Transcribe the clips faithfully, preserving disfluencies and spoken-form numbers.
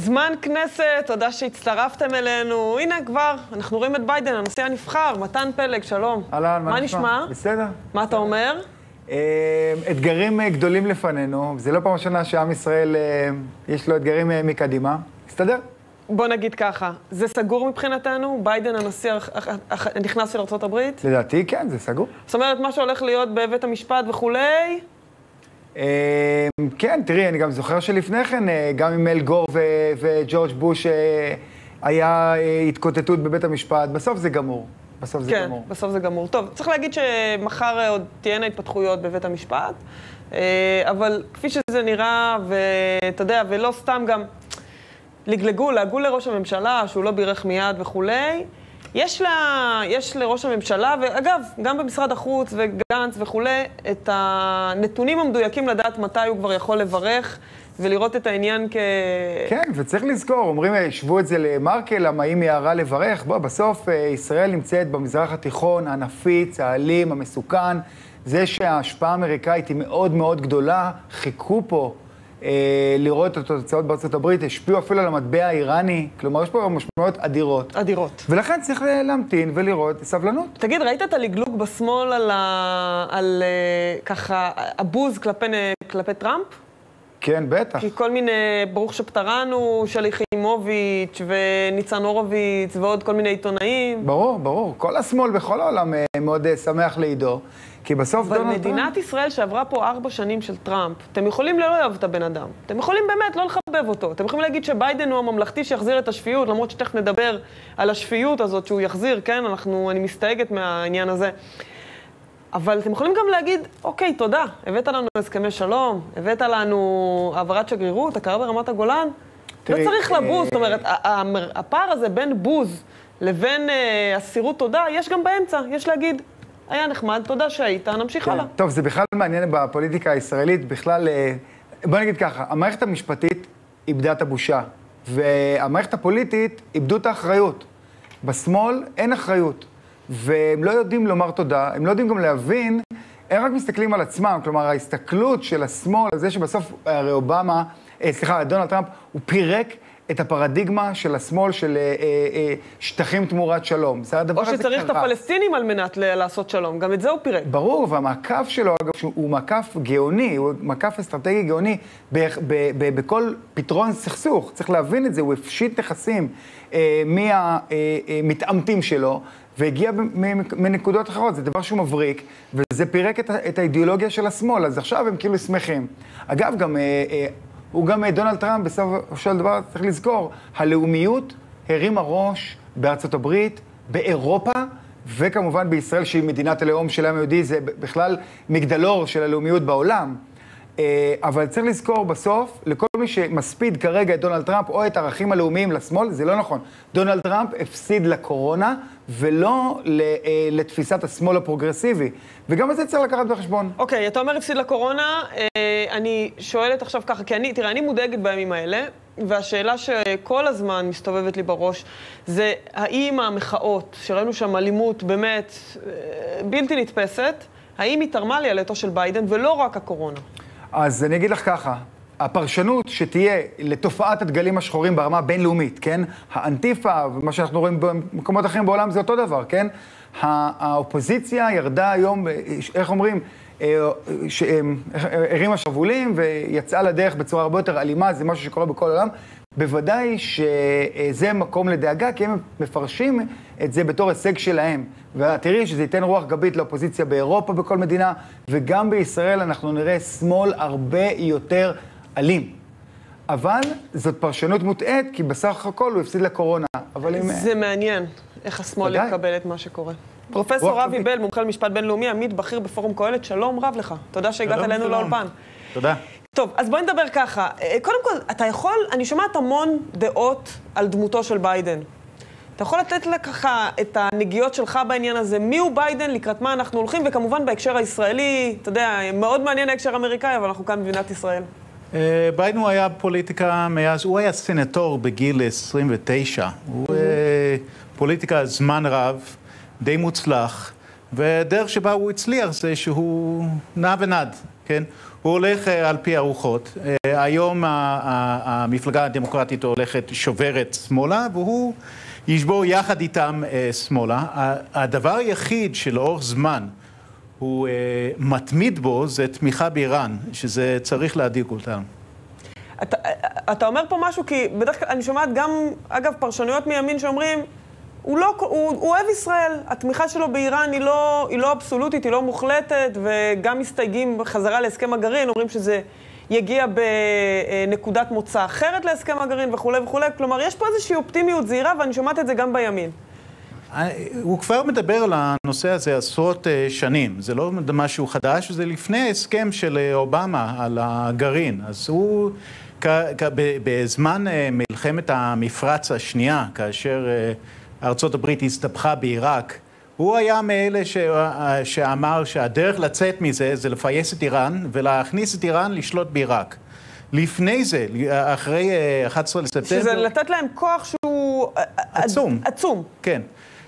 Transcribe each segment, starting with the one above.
זמן כנסת, תודה שהצטרפתם אלינו. הנה כבר, אנחנו רואים את ביידן, הנשיא הנבחר, מתן פלג, שלום. אהלן, מה נשמע? בסדר. מה אתה אומר? אתגרים גדולים לפנינו. זה לא פעם ראשונה שעם ישראל יש לו אתגרים מקדימה. מסתדר? בוא נגיד ככה, זה סגור מבחינתנו? ביידן הנשיא נכנס של ארצות הברית? לדעתי כן, זה סגור. זאת אומרת, מה שהולך להיות בבית המשפט וכולי? כן, תראי, אני גם זוכר שלפני כן, גם עם אל גור וג'ורג' בוש היה התקוטטות בבית המשפט. בסוף זה גמור. בסוף זה גמור. כן, בסוף זה גמור. טוב, צריך להגיד שמחר עוד תהיינה התפתחויות בבית המשפט, אבל כפי שזה נראה, ואתה יודע, ולא סתם גם לגלגו, להגו לראש הממשלה, שהוא לא בירך מיד וכולי, יש, לה, יש לראש הממשלה, ואגב, גם במשרד החוץ וגנץ וכולי, את הנתונים המדויקים לדעת מתי הוא כבר יכול לברך, ולראות את העניין כ... כן, וצריך לזכור, אומרים, ישבו את זה למרקל, למה היא מיהרה לברך. בוא, בסוף ישראל נמצאת במזרח התיכון, הנפיץ, האלים, המסוכן. זה שההשפעה האמריקאית היא מאוד מאוד גדולה, חיכו פה אה, לראות את התוצאות בארצות הברית, השפיעו אפילו על המטבע האיראני, כלומר, יש פה משמעויות אדירות. אדירות. ולכן צריך להמתין ולראות סבלנות. תגיד, ראית את הלגלוג בשמאל על, ה... על ככה, הבוז כלפי, כלפי טראמפ? כן, בטח. כי כל מיני, ברוך שפטרנו, שלי חימוביץ' וניצן הורוביץ ועוד כל מיני עיתונאים. ברור, ברור. כל השמאל בכל העולם מאוד שמח לעידו, כי בסוף דונלד טראמפ... אבל מדינת ישראל שעברה פה ארבע שנים של טראמפ, אתם יכולים לא לאהוב את הבן אדם. אתם יכולים באמת לא לחבב אותו. אתם יכולים להגיד שביידן הוא הממלכתי שיחזיר את השפיות, למרות שתכף נדבר על השפיות הזאת שהוא יחזיר, כן? אנחנו, אני מסתייגת מהעניין הזה. אבל אתם יכולים גם להגיד, אוקיי, תודה, הבאת לנו הסכמי שלום, הבאת לנו העברת שגרירות, הכרה ברמת הגולן. לא צריך לבוז, זאת אומרת, הפער הזה בין בוז לבין הסירות תודה, יש גם באמצע, יש להגיד, היה נחמד, תודה שהיית, נמשיך הלאה. טוב, זה בכלל מעניין בפוליטיקה הישראלית, בכלל, בוא נגיד ככה, המערכת המשפטית איבדה את הבושה, והמערכת הפוליטית איבדו את האחריות. בשמאל אין אחריות. והם לא יודעים לומר תודה, הם לא יודעים גם להבין, הם רק מסתכלים על עצמם, כלומר, ההסתכלות של השמאל, זה שבסוף הרי אובמה, אה, סליחה, דונלד טראמפ, הוא פירק את הפרדיגמה של השמאל של אה, אה, שטחים תמורת שלום. או שצריך את הפלסטינים על מנת לעשות שלום, גם את זה הוא פירק. ברור, והמעקף שלו, אגב, הוא מעקף גאוני, הוא מעקף אסטרטגי גאוני ב- ב- ב- בכל פתרון סכסוך. צריך להבין את זה, הוא הפשיט נכסים אה, מהמתעמתים שלו, והגיע מנקודות אחרות, זה דבר שהוא מבריק, וזה פירק את, את האידיאולוגיה של השמאל, אז עכשיו הם כאילו שמחים. אגב, גם, אה, אה, הוא גם דונלד טראמפ, בסוף של דבר, צריך לזכור, הלאומיות הרימה ראש בארצות הברית, באירופה, וכמובן בישראל, שהיא מדינת הלאום של העם היהודי, זה בכלל מגדלור של הלאומיות בעולם. אבל צריך לזכור בסוף, לכל מי שמספיד כרגע את דונלד טראמפ או את הערכים הלאומיים לשמאל, זה לא נכון. דונלד טראמפ הפסיד לקורונה ולא לתפיסת השמאל הפרוגרסיבי. וגם את זה צריך לקחת בחשבון. אוקיי, אתה אומר הפסיד לקורונה, אני שואלת עכשיו ככה, כי אני, תראה, אני מודאגת בימים האלה, והשאלה שכל הזמן מסתובבת לי בראש, זה האם המחאות, שראינו שם אלימות באמת בלתי נתפסת, האם היא תרמה לעלייתו של ביידן ולא רק הקורונה? אז אני אגיד לך ככה, הפרשנות שתהיה לתופעת הדגלים השחורים ברמה הבינלאומית, כן? האנטיפה ומה שאנחנו רואים במקומות אחרים בעולם זה אותו דבר, כן? האופוזיציה ירדה היום, איך אומרים, הרימה שרוולים ויצאה לדרך בצורה הרבה יותר אלימה, זה משהו שקורה בכל העולם. בוודאי שזה מקום לדאגה, כי הם מפרשים את זה בתור הישג שלהם. ותראי שזה ייתן רוח גבית לאופוזיציה באירופה בכל מדינה, וגם בישראל אנחנו נראה שמאל הרבה יותר אלים. אבל זאת פרשנות מוטעית, כי בסך הכל הוא הפסיד לקורונה. אבל אם... זה מעניין, איך השמאל יקבל את מה שקורה. פרופסור אבי בל, מומחה למשפט בינלאומי, עמית בכיר בפורום קהלת, שלום רב לך. תודה שהגעת אלינו לאולפן. תודה. טוב, אז בואי נדבר ככה. קודם כל, אתה יכול, אני שומעת המון דעות על דמותו של ביידן. אתה יכול לתת לה ככה את הנגיעות שלך בעניין הזה, מי הוא ביידן, לקראת מה אנחנו הולכים, וכמובן בהקשר הישראלי, אתה יודע, מאוד מעניין ההקשר האמריקאי, אבל אנחנו כאן במדינת ישראל. ביידן הוא היה פוליטיקה מאז, הוא היה סנטור בגיל עשרים ותשע. הוא פוליטיקה זמן רב, די מוצלח, והדרך שבה הוא הצליח זה שהוא נע ונד, כן? הוא הולך על פי הרוחות. היום המפלגה הדמוקרטית הולכת שוברת שמאלה, והוא ישבור יחד איתם שמאלה. הדבר היחיד שלאורך זמן הוא מתמיד בו זה תמיכה באיראן, שזה צריך להדאיג אותם. אתה, אתה אומר פה משהו, כי בדרך כלל אני שומעת גם, אגב, פרשנויות מימין שאומרים, הוא, לא, הוא, הוא אוהב ישראל, התמיכה שלו באיראן היא לא, היא לא אבסולוטית, היא לא מוחלטת, וגם מסתייגים בחזרה להסכם הגרעין, אומרים שזה יגיע בנקודת מוצא אחרת להסכם הגרעין וכו' וכו'. כלומר, יש פה איזושהי אופטימיות זהירה, ואני שומעת את זה גם בימין. הוא כבר מדבר על הנושא הזה עשרות שנים, זה לא משהו חדש, זה לפני ההסכם של אובמה על הגרעין. אז הוא, בזמן מלחמת המפרץ השנייה, כאשר ארצות הברית הסתבכה בעיראק, הוא היה מאלה ש... שאמר שהדרך לצאת מזה זה לפייס את איראן ולהכניס את איראן לשלוט בעיראק. לפני זה, אחרי אחת עשרה לספטמבר... שזה לתת להם כוח שהוא... עצום. עצום. כן.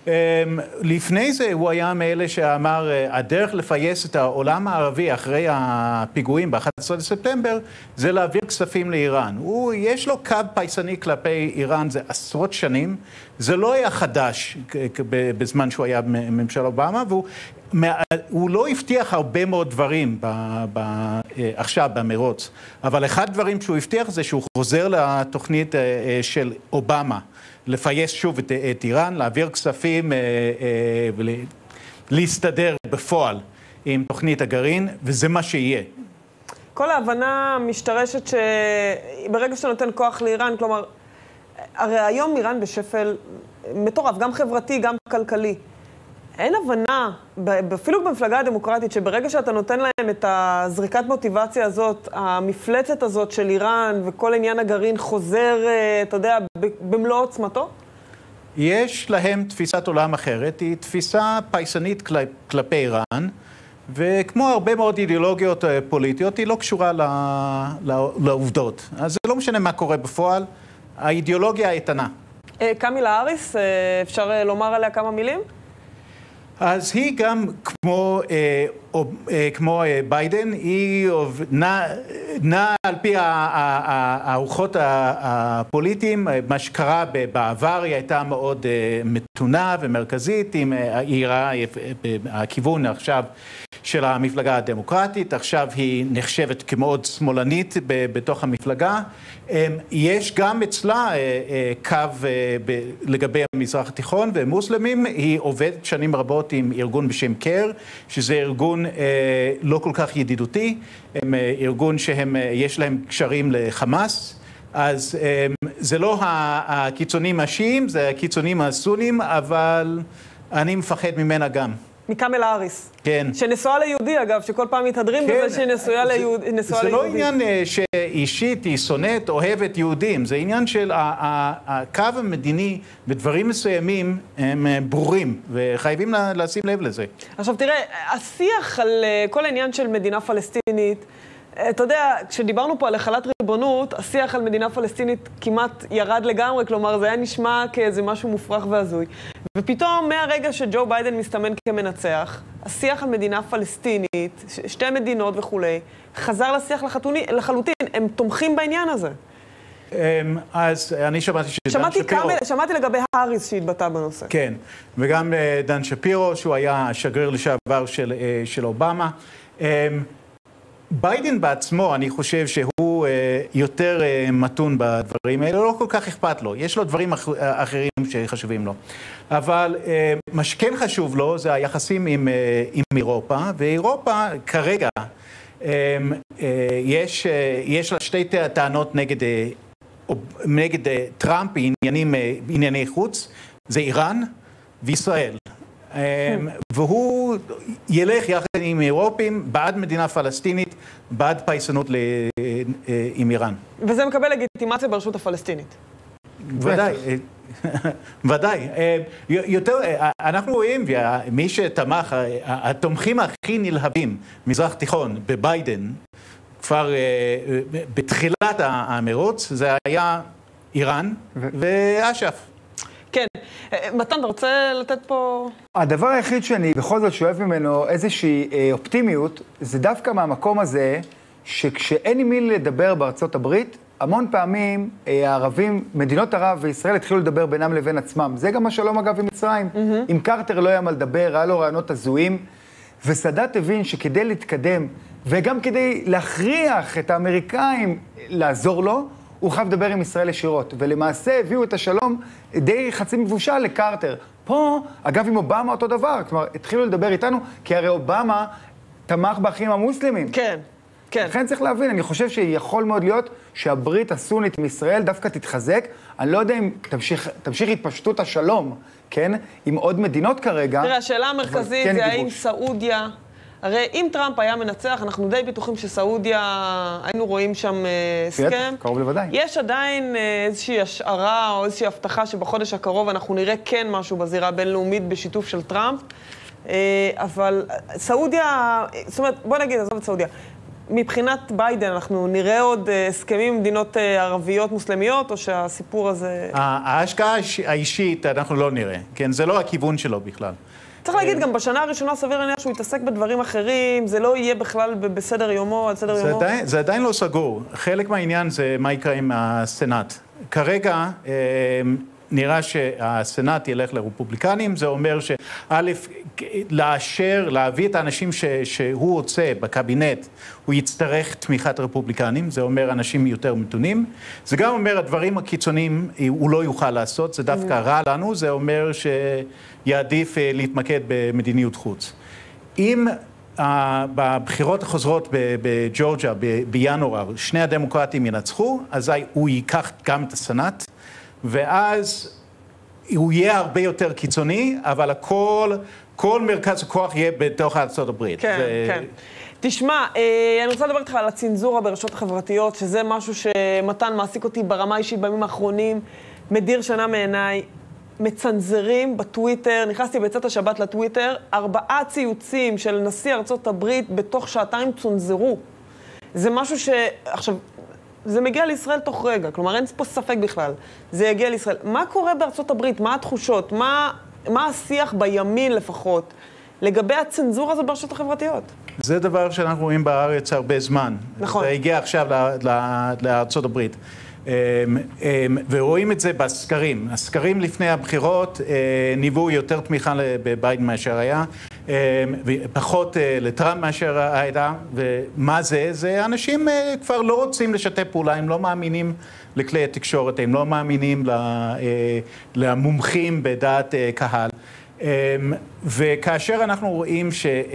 לפני זה הוא היה מאלה שאמר, הדרך לפייס את העולם הערבי אחרי הפיגועים ב-אחת עשרה לספטמבר, זה להעביר כספים לאיראן. הוא, יש לו קו פייסני כלפי איראן, זה עשרות שנים. זה לא היה חדש בזמן שהוא היה ממשל אובמה, והוא הוא לא הבטיח הרבה מאוד דברים ב, ב, עכשיו במרוץ. אבל אחד הדברים שהוא הבטיח זה שהוא חוזר לתוכנית של אובמה. לפייס שוב את, את איראן, להעביר כספים, אה, אה, ולהסתדר בפועל עם תוכנית הגרעין, וזה מה שיהיה. כל ההבנה משתרשת שברגע שאתה נותן כוח לאיראן, כלומר, הרי היום איראן בשפל מטורף, גם חברתי, גם כלכלי. אין הבנה, אפילו במפלגה הדמוקרטית, שברגע שאתה נותן להם את הזריקת מוטיבציה הזאת, המפלצת הזאת של איראן וכל עניין הגרעין חוזר, אתה יודע, במלוא עוצמתו? יש להם תפיסת עולם אחרת, היא תפיסה פייסנית כלפי איראן, וכמו הרבה מאוד אידיאולוגיות פוליטיות, היא לא קשורה לעובדות. אז זה לא משנה מה קורה בפועל, האידיאולוגיה איתנה. קמילה האריס, אפשר לומר עליה כמה מילים? אז היא גם כמו, אה, אה, כמו אה, ביידן, היא נעה נע על פי האורחות הפוליטיים. מה שקרה בעבר היא הייתה מאוד אה, מתונה ומרכזית, עם העירה, הכיוון עכשיו של המפלגה הדמוקרטית, עכשיו היא נחשבת כמאוד שמאלנית בתוך המפלגה. יש גם אצלה קו לגבי המזרח התיכון ומוסלמים, היא עובדת שנים רבות עם ארגון בשם קר, שזה ארגון לא כל כך ידידותי, הם ארגון שהם, יש להם קשרים לחמאס, אז זה לא הקיצונים השיעים, זה הקיצונים הסונים, אבל אני מפחד ממנה גם. מקמילה האריס. כן. שנשואה ליהודי, אגב, שכל פעם מתהדרים כן. בזה שנשואה ליהודי. זה לא עניין שאישית היא שונאת, אוהבת יהודים. זה עניין של הקו המדיני בדברים מסוימים הם ברורים, וחייבים לשים לב לזה. עכשיו תראה, השיח על כל העניין של מדינה פלסטינית, אתה יודע, כשדיברנו פה על החלת ריבונות, השיח על מדינה פלסטינית כמעט ירד לגמרי, כלומר זה היה נשמע כאיזה משהו מופרך והזוי. ופתאום מהרגע שג'ו ביידן מסתמן כמנצח, השיח על מדינה פלסטינית, שתי מדינות וכולי, חזר לשיח לחתוני, לחלוטין, הם תומכים בעניין הזה. אז אני שמעתי שדן שפירו... שמעתי לגבי האריס שהתבטא בנושא. כן, וגם דן שפירו, שהוא היה השגריר לשעבר של, של אובמה. ביידן בעצמו, אני חושב שהוא יותר מתון בדברים האלה, לא כל כך אכפת לו. יש לו דברים אחרים שחשובים לו. אבל מה שכן חשוב לו זה היחסים עם, עם אירופה, ואירופה כרגע יש, יש לה שתי טענות נגד, נגד טראמפ בעניינים, בענייני חוץ, זה איראן וישראל. והוא ילך יחד עם אירופים בעד מדינה פלסטינית, בעד פייסנות עם איראן. וזה מקבל לגיטימציה ברשות הפלסטינית. ודאי, ודאי. יותר, אנחנו רואים, מי שתמך, התומכים הכי נלהבים, מזרח תיכון, בביידן, כבר בתחילת המרוץ, זה היה איראן ואש"ף. כן. מתן, אתה רוצה לתת פה... הדבר היחיד שאני בכל זאת שואב ממנו איזושהי אופטימיות, זה דווקא מהמקום הזה שכשאין עם מי לדבר בארצות הברית, המון פעמים הערבים, מדינות ערב וישראל התחילו לדבר בינם לבין עצמם. זה גם השלום אגב עם מצרים. Mm-hmm. עם קרטר לא היה מה לדבר, היה לו רעיונות הזויים, וסאדאת הבין שכדי להתקדם, וגם כדי להכריח את האמריקאים לעזור לו, הוא חייב לדבר עם ישראל ישירות. ולמעשה הביאו את השלום די חצי מבושל לקרטר. פה, אגב עם אובמה אותו דבר, כלומר, התחילו לדבר איתנו, כי הרי אובמה תמך באחים המוסלמים. כן. כן. לכן צריך להבין, אני חושב שיכול מאוד להיות שהברית הסונית עם ישראל דווקא תתחזק. אני לא יודע אם תמשיך, תמשיך התפשטות השלום, כן? עם עוד מדינות כרגע. תראה, השאלה המרכזית כן זה גיבוש. האם סעודיה, הרי אם טראמפ היה מנצח, אנחנו די בטוחים שסעודיה, היינו רואים שם הסכם. קרוב לוודאי. יש עדיין איזושהי השערה או איזושהי הבטחה שבחודש הקרוב אנחנו נראה כן משהו בזירה הבינלאומית בשיתוף של טראמפ. אבל סעודיה, זאת אומרת, בוא נגיד, עזוב את סעודיה. מבחינת ביידן, אנחנו נראה עוד הסכמים עם מדינות ערביות מוסלמיות, או שהסיפור הזה... ההשקעה האישית אנחנו לא נראה, כן? זה לא הכיוון שלו בכלל. צריך להגיד, גם בשנה הראשונה סביר להניח שהוא יתעסק בדברים אחרים, זה לא יהיה בכלל בסדר יומו, על סדר יומו. זה עדיין לא סגור. חלק מהעניין זה מה יקרה עם הסנאט. כרגע... נראה שהסנאט ילך לרפובליקנים, זה אומר שא', לאשר, להביא את האנשים ש, שהוא רוצה בקבינט, הוא יצטרך תמיכת רפובליקנים, זה אומר אנשים יותר מתונים, זה גם אומר הדברים הקיצוניים הוא לא יוכל לעשות, זה דווקא רע לנו, זה אומר שיעדיף להתמקד במדיניות חוץ. אם uh, בבחירות החוזרות בג'ורג'ה בינואר, שני הדמוקרטים ינצחו, אז הוא ייקח גם את הסנאט, ואז הוא יהיה הרבה יותר קיצוני, אבל הכל, כל מרכז הכוח יהיה בתוך ארצות הברית. כן, זה... כן. תשמע, אני רוצה לדבר איתך על הצנזורה ברשתות החברתיות, שזה משהו שמתן מעסיק אותי ברמה אישית בימים האחרונים, מדיר שינה מעיניי, מצנזרים בטוויטר, נכנסתי בצאת השבת לטוויטר, ארבעה ציוצים של נשיא ארצות הברית בתוך שעתיים צונזרו. זה משהו ש... עכשיו, זה מגיע לישראל תוך רגע, כלומר אין פה ספק בכלל, זה יגיע לישראל. מה קורה בארצות הברית? מה התחושות? מה, מה השיח בימין לפחות לגבי הצנזורה הזאת ברשתות החברתיות? זה דבר שאנחנו רואים בארץ הרבה זמן. נכון. זה הגיע עכשיו לארצות הברית. ורואים את זה בסקרים. הסקרים לפני הבחירות ניבאו יותר תמיכה בביידן מאשר היה, ופחות לטראמפ מאשר היה, ומה זה? זה אנשים כבר לא רוצים לשתף פעולה, הם לא מאמינים לכלי התקשורת, הם לא מאמינים למומחים בדעת קהל. וכאשר אנחנו רואים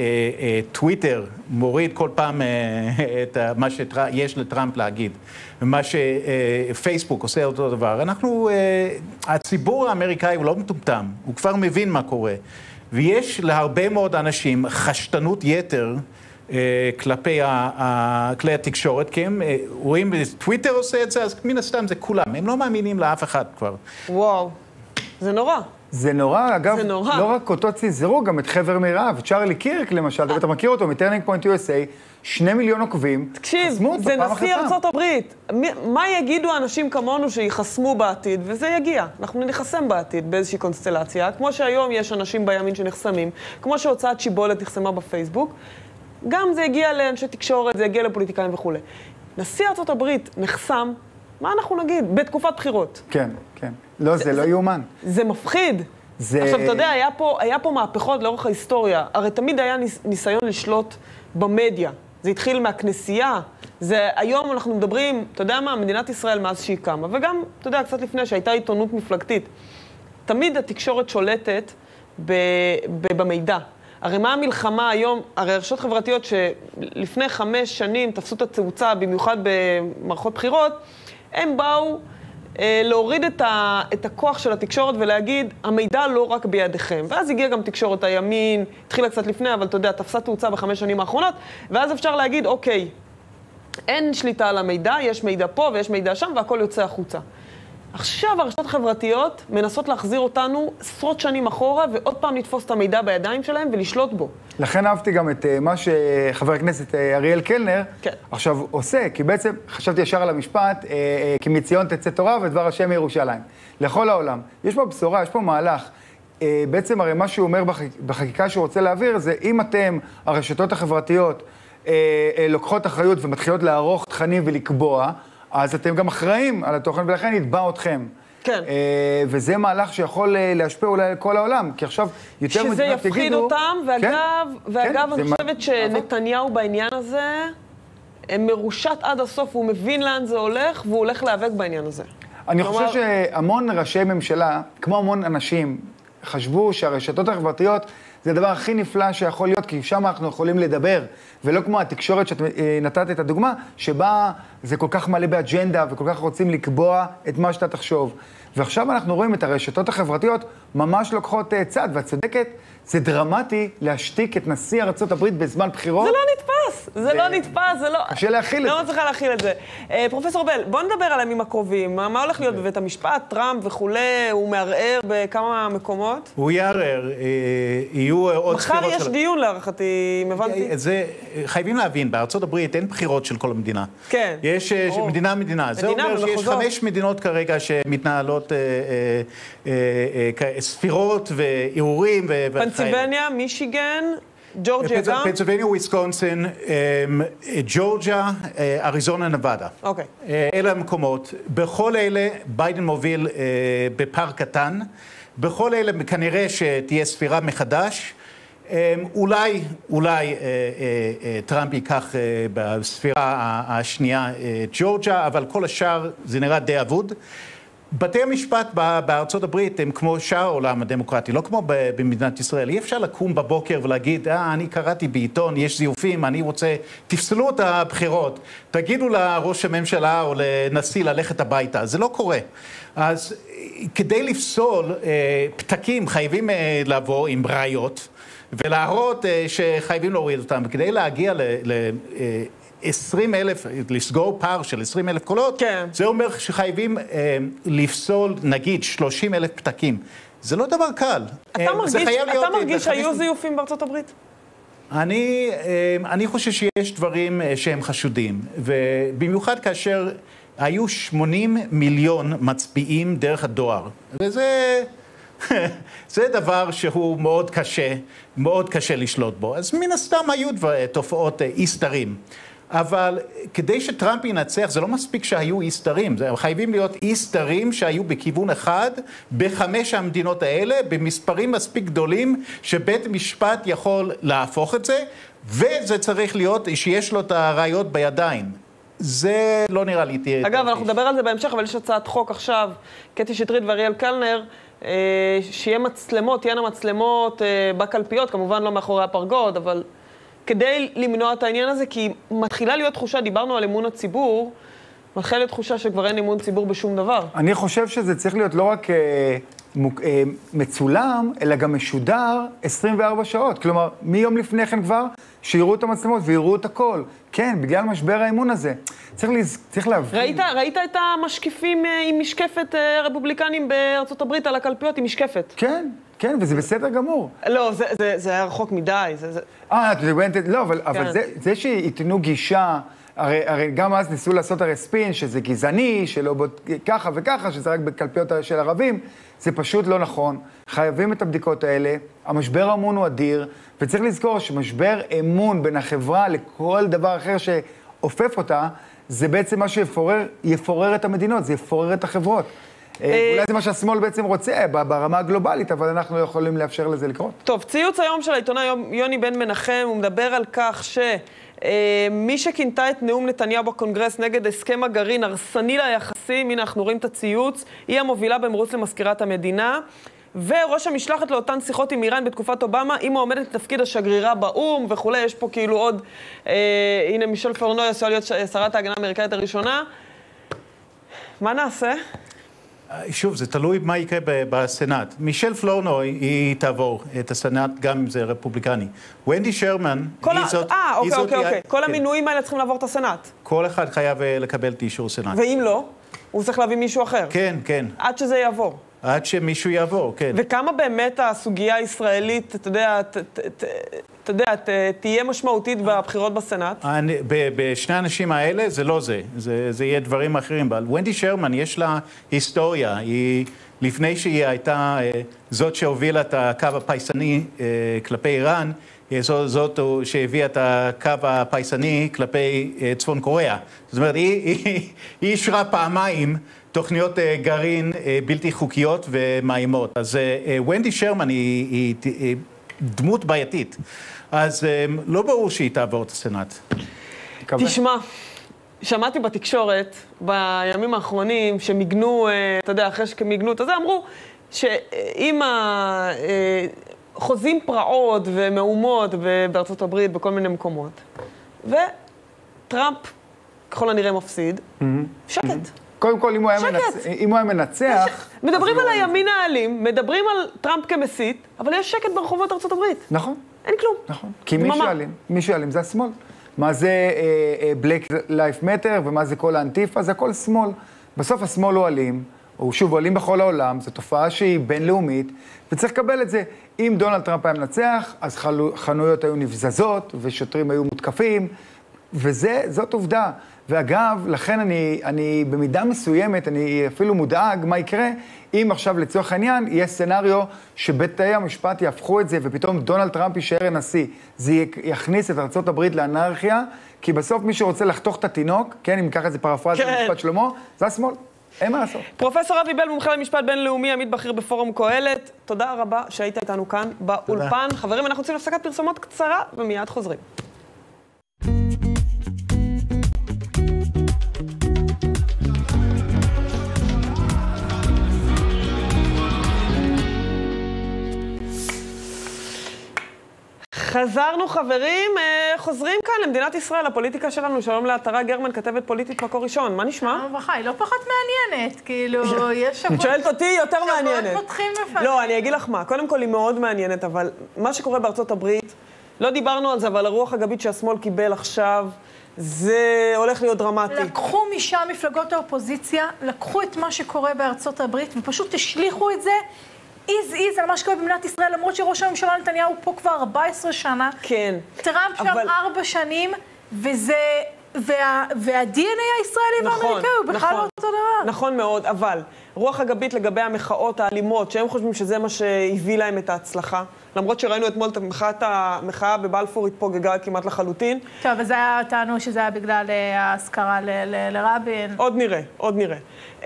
שטוויטר מוריד כל פעם את מה שיש לטראמפ להגיד, ומה שפייסבוק עושה אותו דבר, אנחנו, הציבור האמריקאי הוא לא מטומטם, הוא כבר מבין מה קורה. ויש להרבה מאוד אנשים חשטנות יתר כלפי כלי התקשורת, כי הם רואים טוויטר עושה את זה, אז מן הסתם זה כולם, הם לא מאמינים לאף אחד כבר. וואו, זה נורא. זה נורא, אגב, זה נורא. לא רק אותו צנזרו, גם את חבר מרעיו, צ'רלי קירק למשל, אתה מכיר אותו, מטרנינג פוינט יו אס איי, שני מיליון עוקבים, תקשיב, זה נשיא ארצות הברית. מה יגידו האנשים כמונו שיחסמו בעתיד? וזה יגיע. אנחנו נחסם בעתיד באיזושהי קונסטלציה, כמו שהיום יש אנשים בימין שנחסמים, כמו שהוצאת שיבולת נחסמה בפייסבוק, גם זה יגיע לאנשי תקשורת, זה יגיע לפוליטיקאים וכו'. נשיא ארצות הברית נחסם, מה אנחנו נגיד? בתקופת בחירות. כן, כן. לא, זה, זה לא יאומן. זה מפחיד. זה... עכשיו, אתה יודע, היה פה, היה פה מהפכות לאורך ההיסטוריה. הרי תמיד היה ניס, ניסיון לשלוט במדיה. זה התחיל מהכנסייה. זה, היום אנחנו מדברים, אתה יודע מה, מדינת ישראל מאז שהיא קמה, וגם, אתה יודע, קצת לפני שהייתה עיתונות מפלגתית. תמיד התקשורת שולטת ב, ב, במידע. הרי מה המלחמה היום, הרי רשתות חברתיות שלפני חמש שנים תפסו את התאוצה, במיוחד במערכות בחירות, הם באו אה, להוריד את, ה, את הכוח של התקשורת ולהגיד, המידע לא רק בידיכם. ואז הגיעה גם תקשורת הימין, התחילה קצת לפני, אבל אתה יודע, תפסה תאוצה בחמש שנים האחרונות, ואז אפשר להגיד, אוקיי, אין שליטה על המידע, יש מידע פה ויש מידע שם, והכל יוצא החוצה. עכשיו הרשתות החברתיות מנסות להחזיר אותנו עשרות שנים אחורה, ועוד פעם לתפוס את המידע בידיים שלהם ולשלוט בו. לכן אהבתי גם את uh, מה שחבר הכנסת uh, אריאל קלנר כן. עכשיו עושה, כי בעצם חשבתי ישר על המשפט, uh, uh, כי מציון תצא תורה ודבר השם מירושלים. לכל העולם. יש פה בשורה, יש פה מהלך. Uh, בעצם הרי מה שהוא אומר בחק... בחקיקה שהוא רוצה להעביר, זה אם אתם, הרשתות החברתיות, אה, אה, לוקחות אחריות ומתחילות לערוך תכנים ולקבוע, אז אתם גם אחראים על התוכן, ולכן נתבע אתכם. כן. אה, וזה מהלך שיכול אה, להשפיע אולי על כל העולם, כי עכשיו יותר שזה מדינות יפחיד יגידו... אותם, ואגב, כן, ואגב כן, אני זה חושבת מה- שנתניהו בעניין הזה מרושת עד הסוף, הוא מבין לאן זה הולך, והוא הולך להיאבק בעניין הזה. אני כלומר- חושב שהמון ראשי ממשלה, כמו המון אנשים, חשבו שהרשתות החברתיות זה הדבר הכי נפלא שיכול להיות, כי שם אנחנו יכולים לדבר, ולא כמו התקשורת שאת אה, נתת את הדוגמה, שבה זה כל כך מלא באג'נדה, וכל כך רוצים לקבוע את מה שאתה תחשוב. ועכשיו אנחנו רואים את הרשתות החברתיות ממש לוקחות אה, צד, ואת צודקת, זה דרמטי להשתיק את נשיא ארצות הברית בזמן בחירות. זה לא נתפס, זה לא נתפס, זה לא... קשה להכיל את לא זה. מצליחה להכיל את זה. אה, פרופסור בל, בוא נדבר על הימים הקרובים. מה מה הולך להיות בבית המשפט, טראמפ וכולי, הוא מערער בכמה מקומות? הוא יערער, אה, יהיו עוד מחר ספירות יש של- דיון להערכתי, אם הבנתי. זה, חייבים להבין, בארצות הברית אין בחירות של כל המדינה. כן, יש אה, ברור. מדינה מדינה. זה מדינה אומר שיש ומחוזות. חמש מדינות כרגע שמתנהלות אה, אה, אה, אה, ספירות וערעורים ו- וכאלה. פנסילבניה, מישיגן, ג'ורג'יה פנס- גם? פנסילבניה, וויסקונסין, אמ, ג'ורג'יה, אה, אריזונה, נבדה. אוקיי. אה, אלה המקומות. בכל אלה ביידן מוביל אה, בפער קטן. בכל אלה כנראה שתהיה ספירה מחדש. אה, אולי, אולי אה, אה, אה, טראמפ ייקח אה, בספירה ה- השנייה אה, ג'ורג'יה, אבל כל השאר זה נראה די אבוד. בתי המשפט ב- בארצות הברית הם כמו שאר העולם הדמוקרטי, לא כמו ב- במדינת ישראל. אי אפשר לקום בבוקר ולהגיד, אה, אני קראתי בעיתון, יש זיופים, אני רוצה, תפסלו את הבחירות, תגידו לראש הממשלה או לנשיא ללכת הביתה. זה לא קורה. אז כדי לפסול אה, פתקים חייבים אה, לבוא עם ראיות, ולהראות אה, שחייבים להוריד אותם, וכדי להגיע ל... ל אה, עשרים אלף, לסגור פער של עשרים אלף קולות, כן. זה אומר שחייבים אה, לפסול, נגיד, שלושים אלף פתקים. זה לא דבר קל. אתה אה, מרגיש, זה חייב להיות, אתה אה, מרגיש בחמש- שהיו זיופים בארצות הברית? אני, אה, אני חושב שיש דברים אה, שהם חשודים, ובמיוחד כאשר היו שמונים מיליון מצביעים דרך הדואר. וזה... זה דבר שהוא מאוד קשה, מאוד קשה לשלוט בו. אז מן הסתם היו דבר, תופעות אה, אי סתרים. אבל כדי שטראמפ ינצח, זה לא מספיק שהיו אי סתרים, זה חייבים להיות אי סתרים שהיו בכיוון אחד, בחמש המדינות האלה, במספרים מספיק גדולים, שבית משפט יכול להפוך את זה, וזה צריך להיות שיש לו את הראיות בידיים. זה לא נראה לי תהיה... אגב, אנחנו נדבר על זה בהמשך, אבל יש הצעת חוק עכשיו, קטי שטרית ואריאל קלנר, אה, שיהיה מצלמות, תהיינה מצלמות אה, בקלפיות, כמובן לא מאחורי הפרגוד, אבל כדי למנוע את העניין הזה, כי מתחילה להיות תחושה, דיברנו על אמון הציבור, מתחילה להיות תחושה שכבר אין אמון ציבור בשום דבר. אני חושב שזה צריך להיות לא רק אה, מוק, אה, מצולם, אלא גם משודר עשרים וארבע שעות. כלומר, מיום לפני כן כבר, שיראו את המצלמות ויראו את הכל. כן, בגלל משבר האמון הזה. צריך, לז... צריך להבין. ראית, ראית את המשקיפים אה, עם משקפת אה, רפובליקנים בארצות הברית על הקלפיות עם משקפת? כן, כן, וזה בסדר גמור. לא, זה, זה, זה היה רחוק מדי. זה, זה... אה, את מתכוונת, לא, אבל, אבל כן. זה, זה שייתנו גישה, הרי, הרי גם אז ניסו לעשות הרי ספין, שזה גזעני, שלא בוד... ככה וככה, שזה רק בקלפיות של ערבים, זה פשוט לא נכון. חייבים את הבדיקות האלה, המשבר האמון הוא אדיר, וצריך לזכור שמשבר אמון בין החברה לכל דבר אחר שאופף אותה, זה בעצם מה שיפורר, יפורר את המדינות, זה יפורר את החברות. אולי זה מה שהשמאל בעצם רוצה ברמה הגלובלית, אבל אנחנו לא יכולים לאפשר לזה לקרות. טוב, ציוץ היום של העיתונאי יוני בן מנחם, הוא מדבר על כך שמי שכינתה את נאום נתניהו בקונגרס נגד הסכם הגרעין הרסני ליחסים, הנה אנחנו רואים את הציוץ, היא המובילה במרוץ למזכירת המדינה, וראש המשלחת לאותן שיחות עם איראן בתקופת אובמה, היא מועמדת לתפקיד השגרירה באום וכולי, יש פה כאילו עוד, אה, הנה מישל פלורנוי עשויה להיות שרת ההגנה האמריקאית הראשונה. מה נעשה? שוב, זה תלוי מה יקרה בסנאט. מישל פלורנוי, היא תעבור את הסנאט, גם אם זה רפובליקני. ונדי שרמן, כל היא ה... זאת... אה, היא אוקיי, זאת- אוקיי, היא- אוקיי. כל כן. המינויים האלה צריכים לעבור את הסנאט. כל אחד חייב אה, לקבל את אישור סנאט. ואם לא, הוא צריך להביא מישהו אחר. כן, כן. עד שזה יעבור. עד שמישהו יעבור, כן. וכמה באמת הסוגיה הישראלית, אתה יודע, ת- ת- ת- אתה יודע, ת- תהיה משמעותית בבחירות בסנאט? אני, ב, בשני האנשים האלה זה לא זה, זה, זה יהיה דברים אחרים. אבל ונדי שרמן יש לה היסטוריה, היא לפני שהיא הייתה אה, זאת שהובילה את הקו הפייסני אה, כלפי איראן, זאת שהביאה את הקו הפייסני כלפי צפון קוריאה. זאת אומרת, היא אישרה פעמיים תוכניות גרעין בלתי חוקיות ומאיימות. אז ונדי שרמן היא דמות בעייתית. אז לא ברור שהיא תעבור את הסנאט. תשמע, שמעתי בתקשורת בימים האחרונים שמיגנו, אתה יודע, אחרי שמיגנו את זה, אמרו שאם חוזים פרעות ומהומות בארצות הברית בכל מיני מקומות, וטראמפ ככל הנראה מפסיד, שקט. קודם כל, אם הוא היה מנצח... מדברים על הימין האלים, מדברים על טראמפ כמסית, אבל יש שקט ברחובות ארצות הברית. נכון. אין כלום. נכון. כי מי שאלים? מי שאלים זה השמאל. מה זה Black Lives Matter ומה זה כל האנטיפה? זה הכל שמאל. בסוף השמאל הוא אלים, הוא שוב אלים בכל העולם, זו תופעה שהיא בינלאומית, וצריך לקבל את זה. אם דונלד טראמפ היה מנצח, אז חנויות היו נבזזות, ושוטרים היו מותקפים, וזאת עובדה. ואגב, לכן אני, אני במידה מסוימת, אני אפילו מודאג מה יקרה, אם עכשיו לצורך העניין יהיה סצנריו שבתי המשפט יהפכו את זה, ופתאום דונלד טראמפ יישאר הנשיא. זה יכניס את ארצות הברית לאנרכיה, כי בסוף מי שרוצה לחתוך את התינוק, כן, אם ניקח את זה פרפרזה כן. במשפט שלמה, זה השמאל. אין מה לעשות. פרופסור אבי בל, מומחה למשפט בינלאומי, עמית בכיר בפורום קהלת, תודה רבה שהיית איתנו כאן באולפן. תודה. חברים, אנחנו רוצים להפסקת פרסומות קצרה, ומיד חוזרים. חזרנו חברים, חוזרים כאן למדינת ישראל, לפוליטיקה שלנו. שלום לעטרה גרמן, כתבת פוליטית מקור ראשון. מה נשמע? ברכה, היא לא פחות מעניינת, כאילו, יש שבועות... שואלת אותי, יותר מעניינת. שבועות פותחים בפנים. לא, אני אגיד לך מה, קודם כל היא מאוד מעניינת, אבל מה שקורה בארצות הברית, לא דיברנו על זה, אבל הרוח הגבית שהשמאל קיבל עכשיו, זה הולך להיות דרמטי. לקחו משם מפלגות האופוזיציה, לקחו את מה שקורה בארצות הברית, ופשוט השליחו את זה, איז איז על מה שקורה במדינת ישראל, למרות שראש הממשלה נתניהו פה כבר ארבע עשרה שנה. כן. טראמפ שם ארבע שנים, וזה... וה-די אן איי הישראלי והאמריקאי הוא בכלל לא אותו דבר. נכון מאוד, אבל רוח הגבית לגבי המחאות האלימות, שהם חושבים שזה מה שהביא להם את ההצלחה, למרות שראינו אתמול את המחאה בבלפור התפוגגה כמעט לחלוטין. טוב, אז זה היה טענו שזה היה בגלל ההזכרה לרבין. עוד נראה, עוד נראה.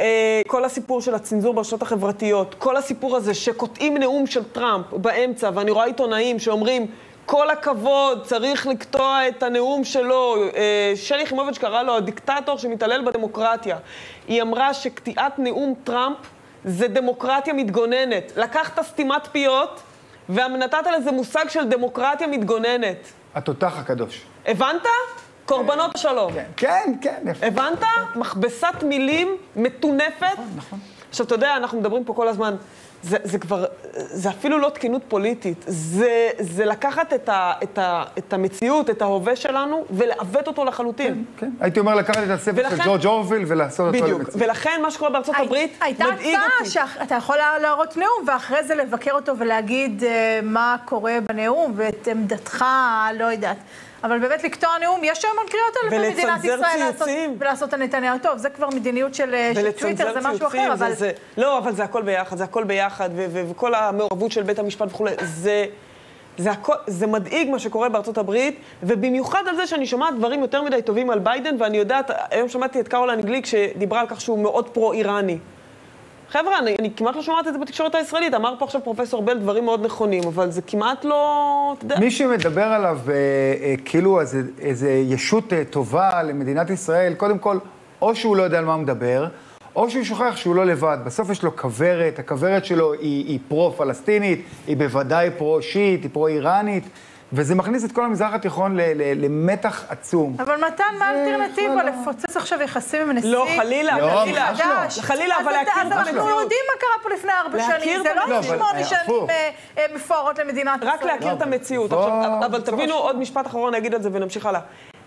כל הסיפור של הצנזור ברשתות החברתיות, כל הסיפור הזה שקוטעים נאום של טראמפ באמצע, ואני רואה עיתונאים שאומרים, כל הכבוד, צריך לקטוע את הנאום שלו. שלי יחימוביץ' קרא לו הדיקטטור שמתעלל בדמוקרטיה. היא אמרה שקטיעת נאום טראמפ זה דמוקרטיה מתגוננת. לקחת סתימת פיות ונתת לזה מושג של דמוקרטיה מתגוננת. התותח הקדוש. הבנת? קורבנות השלום. כן, כן, כן. הבנת? מכבסת מילים מטונפת. נכון, נכון. עכשיו, אתה יודע, אנחנו מדברים פה כל הזמן, זה, זה כבר, זה אפילו לא תקינות פוליטית, זה, זה לקחת את, ה, את, ה, את המציאות, את ההווה שלנו, ולעוות אותו לחלוטין. כן, כן. הייתי אומר לקחת את הספר ולכן, של ג'ורג' אורוויל ולעשות אותו למציאות. בדיוק, ולכן מה שקורה בארצות הברית הייתה הצעה שאתה יכול להראות נאום, ואחרי זה לבקר אותו ולהגיד uh, מה קורה בנאום, ואת עמדתך, לא יודעת. אבל באמת לקטוע נאום, יש שם קריאות על מדינת ישראל לעשות, ולעשות את הנתניהו טוב. זה כבר מדיניות של טוויטר, זה משהו אחר, אבל... זה, לא, אבל זה הכל ביחד, זה הכל ביחד, ו- ו- וכל המעורבות של בית המשפט וכו', זה, זה, הכל, זה מדאיג מה שקורה בארצות הברית, ובמיוחד על זה שאני שומעת דברים יותר מדי טובים על ביידן, ואני יודעת, היום שמעתי את קרוליין גליק שדיברה על כך שהוא מאוד פרו-איראני. חבר'ה, אני, אני כמעט לא שומעת את זה בתקשורת הישראלית. אמר פה עכשיו פרופסור בל דברים מאוד נכונים, אבל זה כמעט לא... מי שמדבר עליו אה, אה, כאילו איזה, איזה ישות אה, טובה למדינת ישראל, קודם כל, או שהוא לא יודע על מה הוא מדבר, או שהוא שוכח שהוא לא לבד. בסוף יש לו כברת, הכברת שלו היא, היא פרו-פלסטינית, היא בוודאי פרו-שיעית, היא פרו-איראנית, וזה מכניס את כל המזרח התיכון ל- ל- למתח עצום. אבל מתן, מה האלטרנטיבה? לפוצץ עכשיו יחסים עם נשיא? לא, חלילה, לא, חלילה. חדש. חלילה, אבל להכיר את המציאות. אז אנחנו יודעים מה קרה פה לפני ארבע שנים. זה לא שמונה שנים מפוארות למדינת ישראל. רק להכיר את המציאות. אבל תבינו עוד משפט אחרון, נגיד את זה ונמשיך הלאה.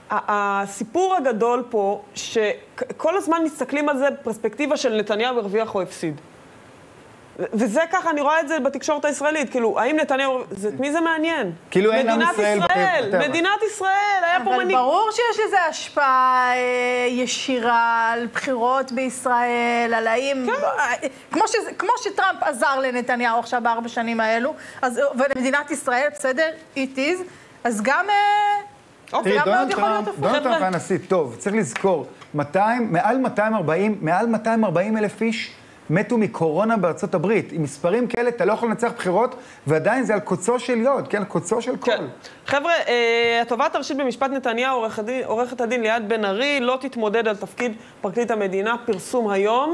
הסיפור הגדול פה, שכל הזמן מסתכלים על זה בפרספקטיבה של נתניהו הרוויח או הפסיד. וזה ככה, אני רואה את זה בתקשורת הישראלית, כאילו, האם נתניהו, את מי זה מעניין? כאילו אין עם ישראל בטבע. מדינת ישראל, היה פה מנהיג. אבל ברור שיש לזה השפעה ישירה על בחירות בישראל, על האם... כמו שטראמפ עזר לנתניהו עכשיו בארבע שנים האלו, ולמדינת ישראל, בסדר, it is, אז גם... תראי, דונלד טראמפ, דונלד טראמפ היה נשיא טוב, צריך לזכור, מעל מאתיים וארבעים אלף איש מתו מקורונה בארצות הברית. עם מספרים כאלה, אתה לא יכול לנצח בחירות, ועדיין זה על קוצו של יוד, כן? קוצו של קול. חבר'ה, התובעת הראשית במשפט נתניהו, עורכת הדין ליאת בן ארי, לא תתמודד על תפקיד פרקליט המדינה, פרסום היום.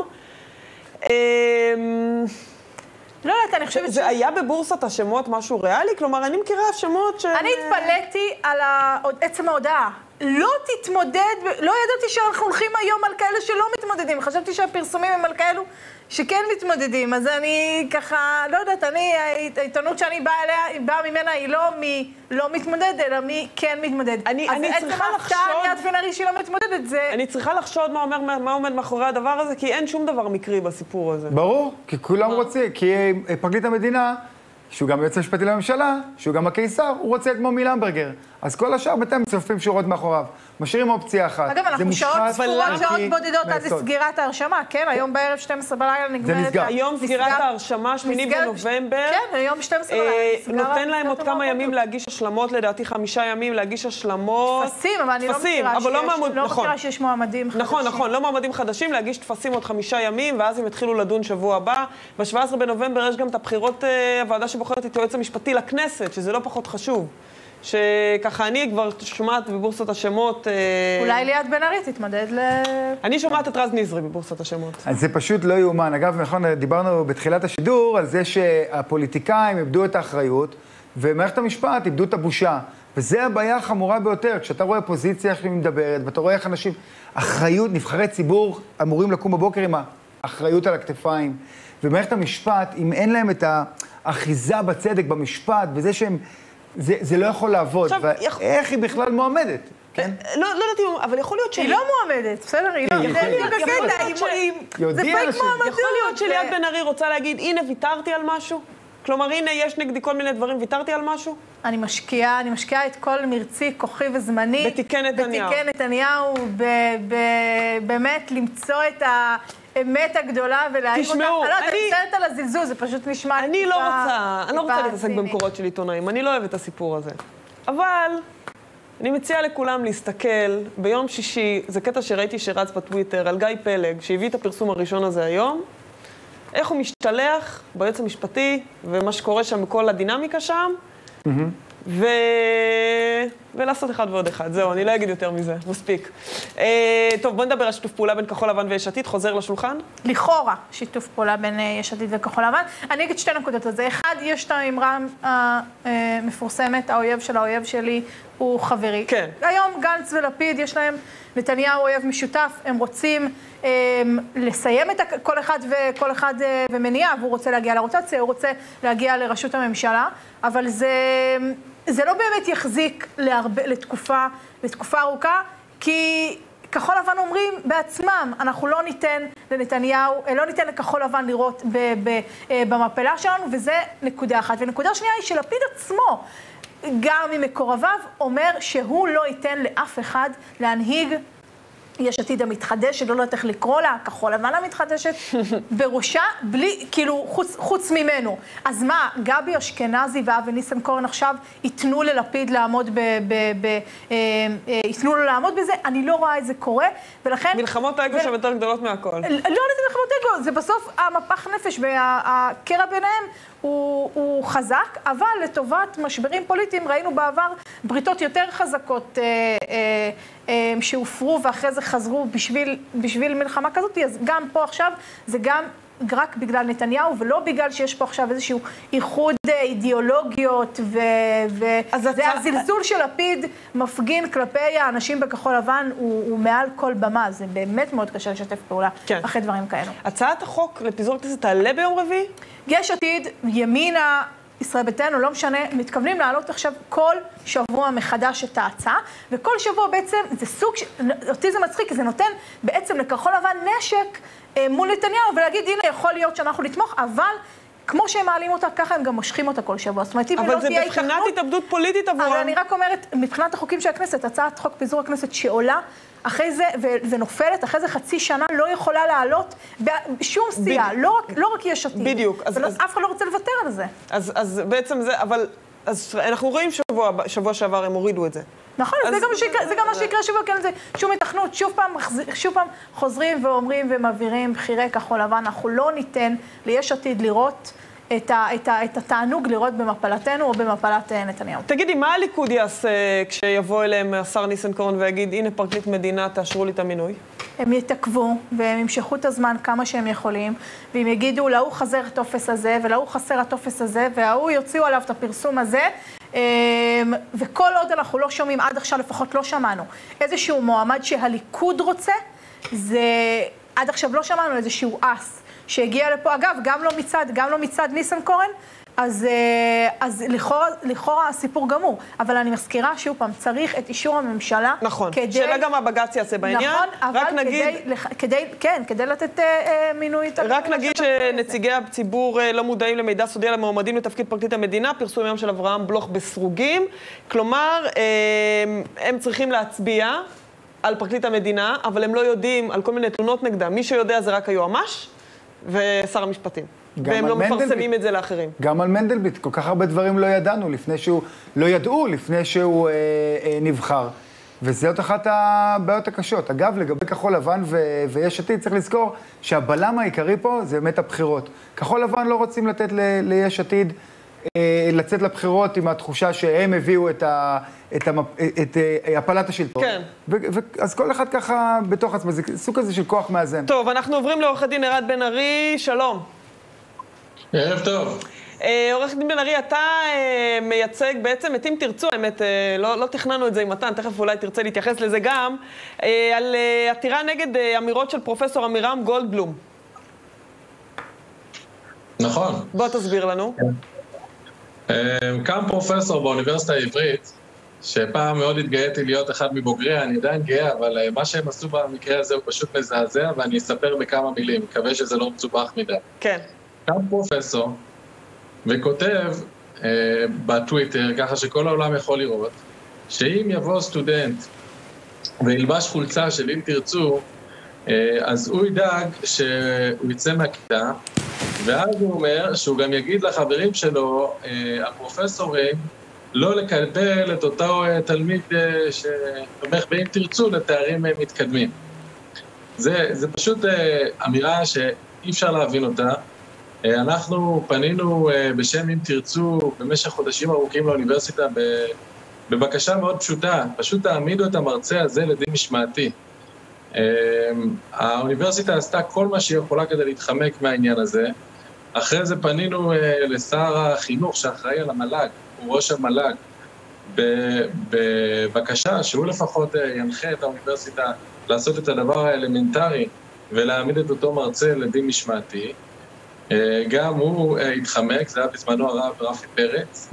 לא יודעת, אני חושבת ש... זה היה בבורסת השמות משהו ריאלי? כלומר, אני מכירה השמות ש... אני התפלאתי על עצם ההודעה. לא תתמודד, לא ידעתי שאנחנו הולכים היום על כאלה שלא מתמודדים. חשבתי שהפרסומים הם על כאלו שכן מתמודדים. אז אני ככה, לא יודעת, אני, העיתונות שאני באה אליה, באה ממנה היא לא מי לא מתמודד, אלא מי כן מתמודד. אני, אני צריכה לחשוד... אז עצם ליאת בן ארי שהיא לא מתמודדת, זה... אני צריכה לחשוד מה אומר, מה עומד מאחורי הדבר הזה, כי אין שום דבר מקרי בסיפור הזה. ברור, כי כולם רוצים, כי פרקליט המדינה... שהוא גם יועץ המשפטי לממשלה, שהוא גם הקיסר, הוא רוצה כמו מילמברגר. אז כל השאר בינתיים מצופפים שורות מאחוריו. משאירים אופציה אחת. אגב, אנחנו שעות ספורות, שעות בודדות עד לסגירת ההרשמה, כן? היום בערב שתים עשרה בלילה נגמרת... היום סגירת ההרשמה, שמיני בנובמבר. כן, היום שתים עשרה בלילה. נותן להם עוד כמה ימים להגיש השלמות, לדעתי חמישה ימים להגיש השלמות. טפסים, אבל אני לא מכירה שיש מועמדים חדשים. נכון, נכון, לא מועמדים חדשים, להגיש טפסים עוד חמישה ימים, ואז הם יתחילו לדון שבוע הבא. ב-שבעה עשר בנובמבר יש גם את הבחירות, הוועדה שבוחרת את היועץ המשפטי לכנסת, שזה לא פחות חשוב. שככה אני כבר שומעת בבורסת השמות... אולי ליאת בן ארי תתמודד ל... אני שומעת את רז נזרי בבורסת השמות. אז זה פשוט לא יאומן. אגב, נכון, דיברנו בתחילת השידור על זה שהפוליטיקאים איבדו את האחריות, ומערכת המשפט איבדו את הבושה. וזה הבעיה החמורה ביותר. כשאתה רואה פוזיציה שהיא מדברת, ואתה רואה איך אנשים... אחריות, נבחרי ציבור אמורים לקום בבוקר עם האחריות על הכתפיים. ומערכת המשפט, אם אין להם את האחיזה בצדק במשפט, וזה שהם... זה, זה לא יכול לעבוד, ואיך היא בכלל מועמדת, כן? לא, לא יודעת, אבל יכול להיות שהיא... היא לא מועמדת, בסדר? היא לא... זה פייק מועמדות. יכול להיות שליאת בן ארי רוצה להגיד, הנה, ויתרתי על משהו? כלומר, הנה, יש נגדי כל מיני דברים, ויתרתי על משהו? אני משקיעה, אני משקיעה את כל מרצי, כוחי וזמני. בתיקי נתניהו. בתיקי נתניהו, באמת למצוא את ה... אמת הגדולה ולהעיר אותה. תשמעו, אני... אני לא מצטערת על הזלזול, זה פשוט נשמע... אני לא רוצה, אני לא רוצה להתעסק במקורות של עיתונאים, אני לא אוהבת את הסיפור הזה. אבל אני מציעה לכולם להסתכל, ביום שישי, זה קטע שראיתי שרץ בטוויטר, על גיא פלג, שהביא את הפרסום הראשון הזה היום, איך הוא משתלח ביועץ המשפטי, ומה שקורה שם בכל הדינמיקה שם, ו... ולעשות אחד ועוד אחד. זהו, אני לא אגיד יותר מזה, מספיק. אה, טוב, בוא נדבר על שיתוף פעולה בין כחול לבן ויש עתיד, חוזר לשולחן? לכאורה, שיתוף פעולה בין יש עתיד וכחול לבן. אני אגיד שתי נקודות על זה. אחד, יש את האמרה המפורסמת, האויב של האויב שלי הוא חברי. כן. היום גנץ ולפיד, יש להם נתניהו אויב משותף, הם רוצים אה, לסיים את כל אחד וכל אחד אה, ומניע, והוא רוצה להגיע לרוטציה, הוא רוצה להגיע לראשות הממשלה, אבל זה... זה לא באמת יחזיק להרבה, לתקופה, לתקופה ארוכה, כי כחול לבן אומרים בעצמם, אנחנו לא ניתן לנתניהו, לא ניתן לכחול לבן לראות ב, ב, במפלה שלנו, וזה נקודה אחת. ונקודה שנייה היא שלפיד עצמו, גם ממקורביו, אומר שהוא לא ייתן לאף אחד להנהיג יש עתיד המתחדשת, לא יודעת איך לקרוא לה, כחול לבן המתחדשת, בראשה, בלי, כאילו, חוץ, חוץ ממנו. אז מה, גבי אשכנזי ואבי ניסנקורן עכשיו ייתנו ללפיד לעמוד ב... ב, ב אה, אה, ייתנו לו לעמוד בזה? אני לא רואה את זה קורה, ולכן... מלחמות האגו שם יותר גדולות מהכל. לא יודעת מלחמות האגו, זה בסוף המפח נפש והקרע ביניהם הוא, הוא חזק, אבל לטובת משברים פוליטיים ראינו בעבר בריתות יותר חזקות אה, אה, אה, שהופרו ואחרי זה חזרו בשביל, בשביל מלחמה כזאת, אז גם פה עכשיו זה גם רק בגלל נתניהו, ולא בגלל שיש פה עכשיו איזשהו איחוד אידיאולוגיות, והזלזול של לפיד מפגין כלפי האנשים בכחול לבן, הוא מעל כל במה, זה באמת מאוד קשה לשתף פעולה אחרי דברים כאלו. הצעת החוק לפיזור הכנסת תעלה ביום רביעי? יש עתיד, ימינה, ישראל ביתנו, לא משנה, מתכוונים להעלות עכשיו כל שבוע מחדש את ההצעה, וכל שבוע בעצם זה סוג, אותי זה מצחיק, כי זה נותן בעצם לכחול לבן נשק מול נתניהו, ולהגיד, הנה, יכול להיות שאנחנו נתמוך, אבל כמו שהם מעלים אותה, ככה הם גם מושכים אותה כל שבוע. זאת אומרת, אם לא תהיה התכנות... אבל זה בבחינת התאבדות פוליטית עבורם. אבל אני רק אומרת, מבחינת החוקים של הכנסת, הצעת חוק פיזור הכנסת שעולה, אחרי זה, ונופלת, אחרי זה חצי שנה לא יכולה לעלות בשום סיעה, לא רק יש עתיד. בדיוק. אף אחד לא רוצה לוותר על זה. אז בעצם זה, אבל אז אנחנו רואים שבוע, שבוע שעבר הם הורידו את זה. נכון, אז... זה גם שיקרה, זה גם מה שיקרה שבוע, כן, זה שום התכנות, שוב פעם, שוב פעם חוזרים ואומרים ומבהירים בחירי כחול לבן, אנחנו לא ניתן ליש עתיד לראות את, ה, את, ה, את התענוג לראות במפלתנו או במפלת נתניהו. תגידי, מה הליכוד יעשה כשיבוא אליהם השר ניסנקורן ויגיד, הנה פרקליט מדינה, תאשרו לי את המינוי? הם יתעכבו והם ימשכו את הזמן כמה שהם יכולים, והם יגידו, להוא חזר הטופס הזה ולהוא חסר הטופס הזה, וההוא יוציאו עליו את הפרסום הזה, וכל עוד אנחנו לא שומעים, עד עכשיו לפחות לא שמענו, איזשהו מועמד שהליכוד רוצה, זה עד עכשיו לא שמענו איזשהו אס שהגיע לפה, אגב, גם לא מצד, גם לא מצד ניסנקורן, אז, אז לכאורה, לכאורה הסיפור גמור. אבל אני מזכירה שוב פעם, צריך את אישור הממשלה. נכון, כדי... שאלה גם הבג"ץ יעשה בעניין. נכון, אבל רק נגיד... כדי, כדי, כן, כדי לתת אה, מינוי... רק נגיד שנציגי הציבור לא מודעים למידע סודי על המועמדים לתפקיד פרקליט המדינה, פרסום יום של אברהם בלוך בסרוגים. כלומר, הם צריכים להצביע על פרקליט המדינה, אבל הם לא יודעים על כל מיני תלונות נגדם. מי שיודע זה רק היועמ"ש ושר המשפטים. והם לא מפרסמים את זה לאחרים. גם על מנדלבליט, כל כך הרבה דברים לא ידענו, לפני שהוא, לא ידעו לפני שהוא אה, אה, נבחר. וזאת אחת הבעיות הקשות. אגב, לגבי כחול לבן ו- ויש עתיד, צריך לזכור שהבלם העיקרי פה זה באמת הבחירות. כחול לבן לא רוצים לתת ל- ליש עתיד אה, לצאת לבחירות עם התחושה שהם הביאו את, ה- את, המפ- את אה, הפלת השלטון. כן. ו- ו- אז כל אחד ככה בתוך עצמו, זה סוג כזה של כוח מאזן. טוב, אנחנו עוברים לעורך הדין ערד בן ארי, שלום. ערב טוב. עורך דין בן ארי, אתה מייצג בעצם את אם תרצו, האמת, לא, לא תכננו את זה עם מתן, תכף אולי תרצה להתייחס לזה גם, על עתירה נגד אמירות של פרופסור עמירם גולדבלום. נכון. בוא תסביר לנו. קם פרופסור באוניברסיטה העברית, שפעם מאוד התגאיתי להיות אחד מבוגריה, אני עדיין גאה, אבל מה שהם עשו במקרה הזה הוא פשוט מזעזע, ואני אספר בכמה מילים, מקווה שזה לא מצובח מדי. כן. קם פרופסור וכותב אה, בטוויטר, ככה שכל העולם יכול לראות, שאם יבוא סטודנט וילבש חולצה של אם תרצו, אה, אז הוא ידאג שהוא יצא מהכיתה, ואז הוא אומר שהוא גם יגיד לחברים שלו, אה, הפרופסורים, לא לקבל את אותו אה, תלמיד אה, שתומך באם תרצו לתארים אה, מתקדמים. זה, זה פשוט אה, אמירה שאי אפשר להבין אותה. אנחנו פנינו בשם אם תרצו במשך חודשים ארוכים לאוניברסיטה בבקשה מאוד פשוטה, פשוט תעמידו את המרצה הזה לדין משמעתי. האוניברסיטה עשתה כל מה שהיא יכולה כדי להתחמק מהעניין הזה. אחרי זה פנינו לשר החינוך שאחראי על המל"ג, הוא ראש המל"ג, בבקשה שהוא לפחות ינחה את האוניברסיטה לעשות את הדבר האלמנטרי ולהעמיד את אותו מרצה לדין משמעתי. גם הוא התחמק, זה היה בזמנו הרב רפי פרץ,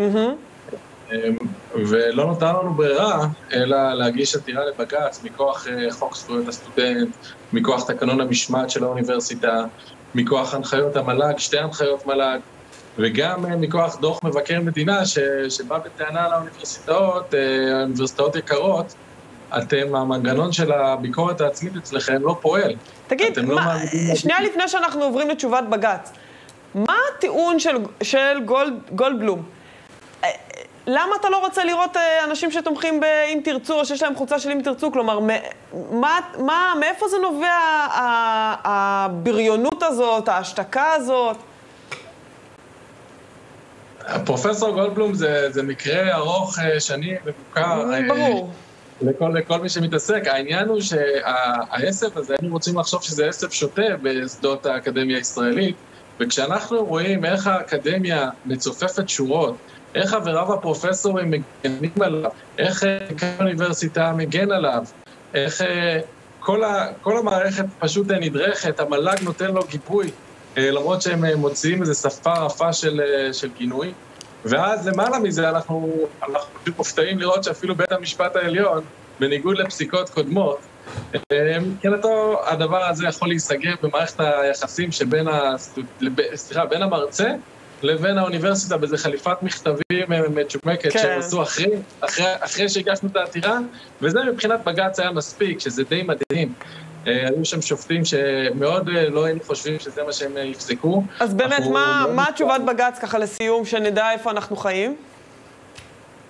ולא נותר לנו ברירה, אלא להגיש עתירה לבג"ץ מכוח חוק זכויות הסטודנט, מכוח תקנון המשמעת של האוניברסיטה, מכוח הנחיות המל"ג, שתי הנחיות מל"ג, וגם מכוח דוח מבקר מדינה שבא בטענה לאוניברסיטאות, האוניברסיטאות יקרות, אתם, המנגנון של הביקורת העצמית אצלכם לא פועל. תגיד, מה, שנייה לפני שאנחנו עוברים לתשובת בג"ץ, מה הטיעון של, של גולד, גולדבלום? למה אתה לא רוצה לראות אנשים שתומכים באם תרצו, או שיש להם חולצה של אם תרצו? כלומר, מה, מה, מאיפה זה נובע הבריונות הזאת, ההשתקה הזאת? פרופסור גולדבלום זה, זה מקרה ארוך שנים ומוכר. ברור. לכל, לכל מי שמתעסק. העניין הוא שהעסק הזה, היינו רוצים לחשוב שזה עסק שוטה בשדות האקדמיה הישראלית, וכשאנחנו רואים איך האקדמיה מצופפת שורות, איך חבריו הפרופסורים מגנים עליו, איך האוניברסיטה מגן עליו, איך כל, ה, כל המערכת פשוט נדרכת, המל"ג נותן לו גיבוי, למרות שהם מוציאים איזו שפה רפה של, של גינוי, ואז למעלה מזה אנחנו, אנחנו פשוט מופתעים לראות שאפילו בית המשפט העליון, בניגוד לפסיקות קודמות, מבחינתו הדבר הזה יכול להיסגר במערכת היחסים שבין הסטוד... סליחה, בין המרצה לבין האוניברסיטה, באיזה חליפת מכתבים מצ'וקמקת כן. שעשו אחרי, אחרי, אחרי שהגשנו את העתירה, וזה מבחינת בג"ץ היה מספיק, שזה די מדהים. היו שם שופטים שמאוד לא היינו חושבים שזה מה שהם יפסקו. אז באמת, מה, מה תשובת בג"ץ ככה לסיום, שנדע איפה אנחנו חיים?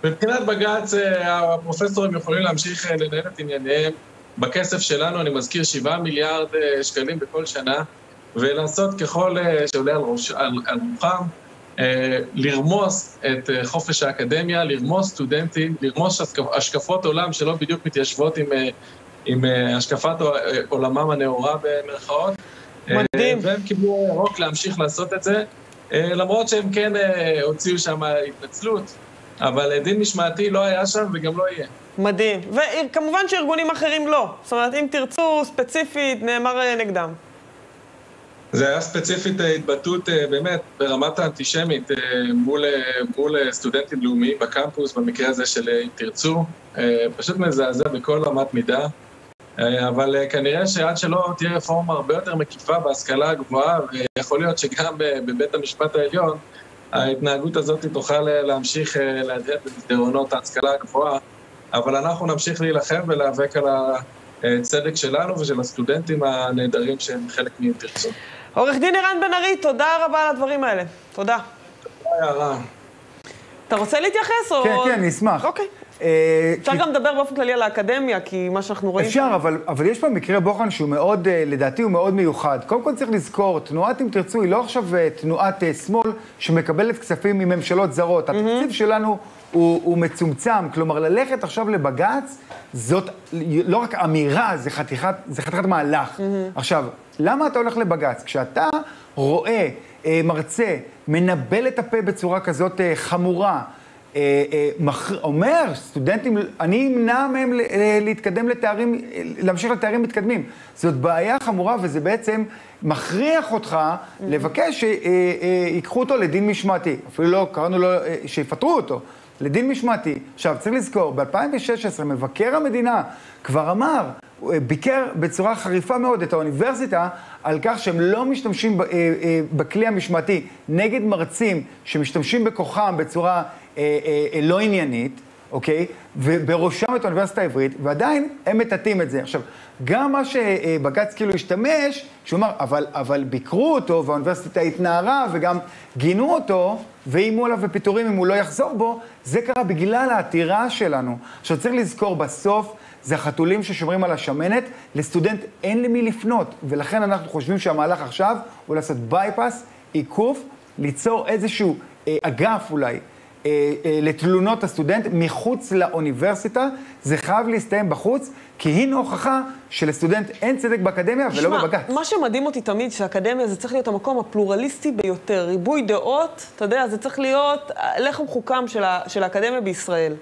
מבחינת בג"ץ, הפרופסורים יכולים להמשיך לנהל את ענייניהם בכסף שלנו, אני מזכיר שבעה מיליארד שקלים בכל שנה, ולעשות ככל שעולה על, ראש, על, על רוחם, לרמוס את חופש האקדמיה, לרמוס סטודנטים, לרמוס השקפות עולם שלא בדיוק מתיישבות עם, עם השקפת עולמם הנאורה במרכאות. מדהים. והם קיבלו ירוק להמשיך לעשות את זה, למרות שהם כן הוציאו שם התנצלות, אבל דין משמעתי לא היה שם וגם לא יהיה. מדהים. וכמובן שארגונים אחרים לא. זאת אומרת, אם תרצו ספציפית, נאמר נגדם. זה היה ספציפית התבטאות באמת ברמת האנטישמית מול, מול סטודנטים לאומיים בקמפוס, במקרה הזה של אם תרצו. פשוט מזעזע בכל רמת מידה. אבל כנראה שעד שלא תהיה רפורמה הרבה יותר מקיפה בהשכלה הגבוהה, ויכול להיות שגם בבית המשפט העליון, ההתנהגות הזאת תוכל להמשיך להדהד במסדרונות ההשכלה הגבוהה, אבל אנחנו נמשיך להילחם ולהיאבק על הצדק שלנו ושל הסטודנטים הנהדרים שהם חלק מ"אם תרצו". עורך דין ערן בן ארי, תודה רבה על הדברים האלה. תודה. תודה, יערה. אתה רוצה להתייחס או... כן, כן, נשמח. אוקיי. אפשר גם לדבר באופן כללי על האקדמיה, כי מה שאנחנו רואים... אפשר, אבל, אבל יש פה מקרה בוחן שהוא מאוד, לדעתי הוא מאוד מיוחד. קודם כל צריך לזכור, תנועת אם תרצו היא לא עכשיו תנועת שמאל שמקבלת כספים מממשלות זרות. התקציב שלנו הוא, הוא מצומצם, כלומר ללכת עכשיו לבג"ץ, זאת לא רק אמירה, זה חתיכת, זה חתיכת מהלך. עכשיו, למה אתה הולך לבג"ץ? כשאתה רואה מרצה מנבל את הפה בצורה כזאת חמורה, אומר, סטודנטים, אני אמנע מהם להתקדם לתארים, להמשיך לתארים מתקדמים. זאת בעיה חמורה, וזה בעצם מכריח אותך לבקש שיקחו אותו לדין משמעתי. אפילו לא קראנו לו שיפטרו אותו, לדין משמעתי. עכשיו, צריך לזכור, ב-אלפיים ושש עשרה מבקר המדינה כבר אמר, ביקר בצורה חריפה מאוד את האוניברסיטה על כך שהם לא משתמשים בכלי המשמעתי נגד מרצים שמשתמשים בכוחם בצורה לא עניינית, אוקיי? ובראשם את האוניברסיטה העברית, ועדיין הם מטאטאים את זה. עכשיו, גם מה שבג"ץ כאילו השתמש, שהוא אמר, אבל, אבל ביקרו אותו, והאוניברסיטה התנערה, וגם גינו אותו, ואיימו עליו בפיטורים אם הוא לא יחזור בו, זה קרה בגלל העתירה שלנו. עכשיו, צריך לזכור, בסוף, זה החתולים ששומרים על השמנת, לסטודנט אין למי לפנות, ולכן אנחנו חושבים שהמהלך עכשיו הוא לעשות בייפס, עיקוף, ליצור איזשהו אה, אגף אולי, אה, אה, לתלונות הסטודנט מחוץ לאוניברסיטה, זה חייב להסתיים בחוץ, כי הנה הוכחה שלסטודנט אין צדק באקדמיה ולא בבג"ץ. מה שמדהים אותי תמיד, שהאקדמיה זה צריך להיות המקום הפלורליסטי ביותר, ריבוי דעות, אתה יודע, זה צריך להיות לחם חוקם של, ה, של האקדמיה בישראל.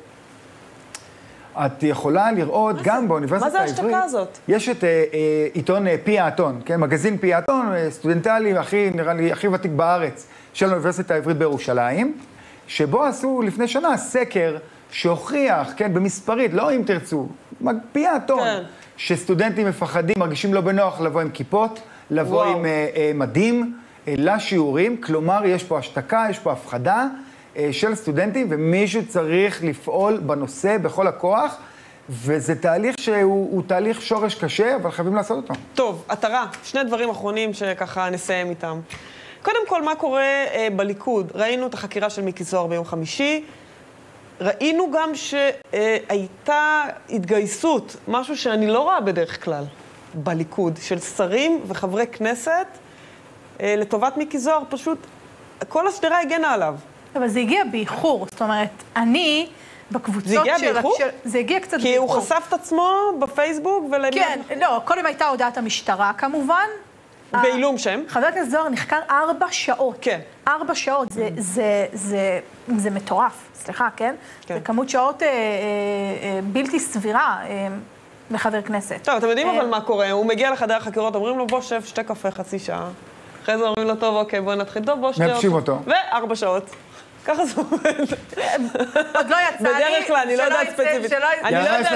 את יכולה לראות גם באוניברסיטה העברית... מה זה ההשתקה הזאת? יש את אה, עיתון אה, פי האתון, כן? מגזין פי האתון, אה, סטודנטלי, הכי, נראה לי, הכי ותיק בארץ של האוניברסיטה העברית בירושלים, שבו עשו לפני שנה סקר שהוכיח, כן, במספרית, לא אם תרצו, פי האתון, כן. שסטודנטים מפחדים, מרגישים לא בנוח לבוא עם כיפות, לבוא וואו. עם אה, אה, מדים, אה, לשיעורים, כלומר יש פה השתקה, יש פה הפחדה, של סטודנטים, ומישהו צריך לפעול בנושא בכל הכוח, וזה תהליך שהוא תהליך שורש קשה, אבל חייבים לעשות אותו. טוב, עטרה, שני דברים אחרונים שככה נסיים איתם. קודם כל, מה קורה אה, בליכוד? ראינו את החקירה של מיקי זוהר ביום חמישי, ראינו גם שהייתה התגייסות, משהו שאני לא רואה בדרך כלל, בליכוד, של שרים וחברי כנסת, אה, לטובת מיקי זוהר, פשוט כל השדרה הגנה עליו. אבל זה הגיע באיחור, זאת אומרת, אני בקבוצות של... זה הגיע באיחור? זה הגיע קצת כי באיחור. כי הוא חשף את עצמו בפייסבוק ול... כן, לא, קודם הייתה הודעת המשטרה כמובן. בעילום שם. חבר הכנסת זוהר נחקר ארבע שעות. כן. ארבע שעות, זה, זה, זה, זה מטורף, סליחה, כן? כן. זה כמות שעות אה, אה, אה, בלתי סבירה אה, לחבר כנסת. טוב, אתם יודעים אבל מה קורה, הוא מגיע לחדר החקירות, אומרים לו בוא שב, שתי קפה, חצי שעה. אחרי זה אומרים לו, טוב, אוקיי, בוא נתחיל, טוב, בוא שתי... נפשים אותו. וארבע שעות. ככה זה עובד. עוד לא יצא לי... בדרך כלל, אני לא יודעת ספציפית. אני לא יודעת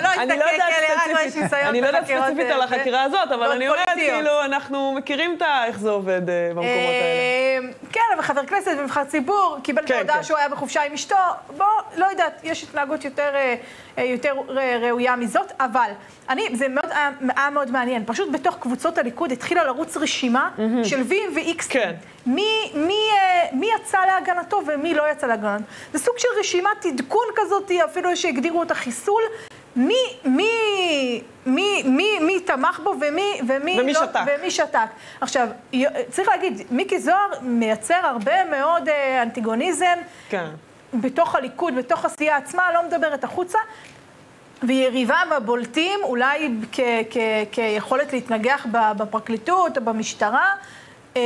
ספציפית. אני לא יודעת ספציפית על החקירה הזאת, אבל אני אומרת, כאילו, אנחנו מכירים איך זה עובד במקומות האלה. כן, כן, אבל חבר כנסת ונבחר ציבור, קיבל את ההודעה שהוא היה בחופשה עם אשתו, בוא, לא יודעת, יש התנהגות יותר, יותר ראויה מזאת, אבל אני, זה מאוד, היה מאוד מעניין, פשוט בתוך קבוצות הליכוד התחילה לרוץ רשימה של ויים ו-X. כן. מי, מי, מי יצא להגנתו ומי לא יצא להגנתו. זה סוג של רשימת עדכון כזאת, אפילו שהגדירו אותה חיסול, מי, מי, מי, מי, מי תמך בו ומי, ומי, ומי לא, שתק. ומי שתק. עכשיו, צריך להגיד, מיקי זוהר מייצר הרבה מאוד אה, אנטיגוניזם כן. בתוך הליכוד, בתוך הסיעה עצמה, לא מדברת החוצה, ויריביו הבולטים אולי כ, כ, כיכולת להתנגח בפרקליטות או במשטרה, אה,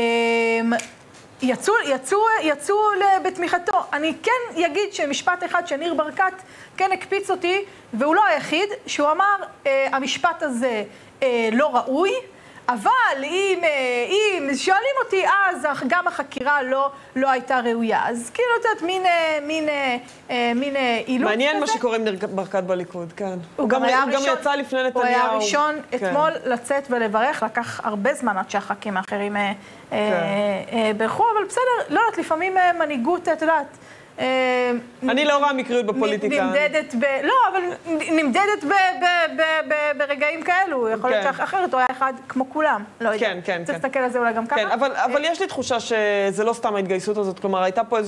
יצאו, יצאו, יצאו בתמיכתו. אני כן אגיד שמשפט אחד שניר ברקת כן הקפיץ אותי, והוא לא היחיד, שהוא אמר, אה, המשפט הזה אה, לא ראוי, אבל אם, אה, אם שואלים אותי אז, גם החקירה לא, לא הייתה ראויה. אז כאילו, את יודעת, מין, מין, אה, מין אילוץ מעניין כזה. מה שקורה עם ניר ברקת בליכוד, כן. הוא, הוא גם, גם, היה הוא ראשון, גם יצא לפני נתניהו. הוא היה הראשון כן. אתמול לצאת ולברך, לקח הרבה זמן עד שהח"כים האחרים אה, כן. אה, ברכו, אבל בסדר, לא יודעת, לפעמים אה, מנהיגות, את יודעת, אני לא רואה מקריות בפוליטיקה. נמדדת ב... לא, אבל נמדדת ברגעים כאלו. יכול להיות שאחרת הוא היה אחד כמו כולם. לא יודע. כן, כן, כן. צריך להסתכל על זה אולי גם ככה. כן, אבל יש לי תחושה שזה לא סתם ההתגייסות הזאת. כלומר, הייתה פה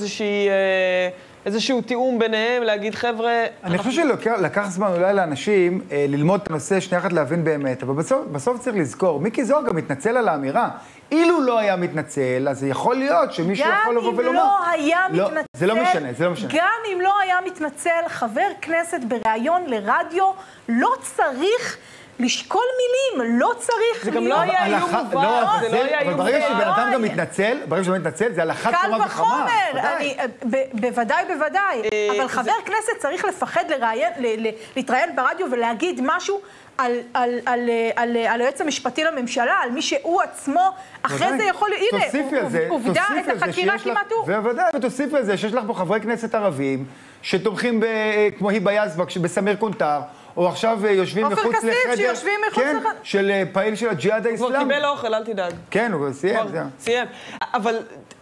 איזשהו תיאום ביניהם, להגיד, חבר'ה... אני חושב שלקח זמן אולי לאנשים ללמוד את הנושא, שנייה אחת להבין באמת, אבל בסוף צריך לזכור, מיקי זוהר גם מתנצל על האמירה. אילו לא היה מתנצל, אז יכול להיות שמישהו יכול לבוא ולומר... גם אם לא היה מתנצל... זה לא משנה, זה לא משנה. גם אם לא היה מתנצל, חבר כנסת בראיון לרדיו לא צריך לשקול מילים, לא צריך... זה גם לא היה איום מובן, זה לא היה איום מובן. אבל ברגע שבן אדם גם מתנצל, ברגע שבן אדם מתנצל, זה על אחת כמה וכמה. קל וחומר, בוודאי, בוודאי. אבל חבר כנסת צריך לפחד להתראיין ברדיו ולהגיד משהו על, על, על, על, על היועץ המשפטי לממשלה, על מי שהוא עצמו, אחרי זה יכול... הנה, עובדה את החקירה כמעט הוא. ובוודאי, ותוסיף לזה שיש לך פה חברי כנסת ערבים, שתומכים כמו היבה יזבק, בסמיר קונטר, או עכשיו יושבים מחוץ לחדר... עופר כסיף שיושבים מחוץ לחדר. כן, של פעיל של הג'יהאד האסלאמי. כבר קיבל אוכל, אל תדאג. כן, הוא סיים, זה. סיים. אבל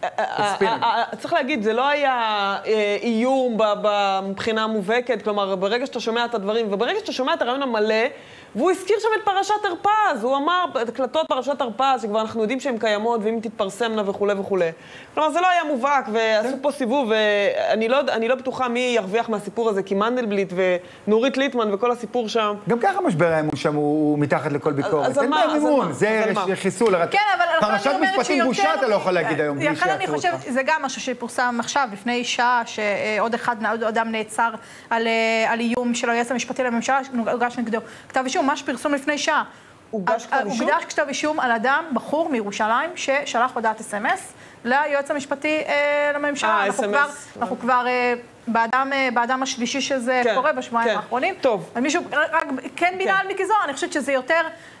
צריך להגיד, זה לא היה איום מבחינה מובהקת, כלומר, ברגע שאתה שומע את הדברים, וברגע שאתה שומע את הרעיון המלא, והוא הזכיר שם את פרשת הרפז, הוא אמר, הקלטות פרשת הרפז, שכבר אנחנו יודעים שהן קיימות, ואם תתפרסמנה וכו' וכו'. כלומר, זה לא היה מובהק, ועשו פה סיבוב, ואני לא, אני לא בטוחה מי ירוויח מהסיפור הזה, כי מנדלבליט ונורית ליטמן וכל הסיפור שם. גם ככה משבר האמון שם הוא מתחת לכל ביקורת. אין בהם אמון, זה חיסול. כן, אבל פרשת משפטים בושה אתה לא יכול להגיד היום, בלי שיעצרו אותך. זה גם משהו שפורסם עכשיו, לפני שעה, שעוד אחד, עוד אדם נעצר על איום של היועץ המשפטי לממשלה, הוגש נגדו כתב אישום. ממש פרסום לפני שעה. הוגש כתב אישום? הוגש כתב אישום על אדם, בחור מירושלים, ששלח הודעת אס אם אס ליועץ המשפטי לממשלה. אנחנו כבר באדם השלישי שזה קורה בשבועיים האחרונים. טוב. מישהו, רק כן בינה על מיקי זוהר, אני חושבת שזה יותר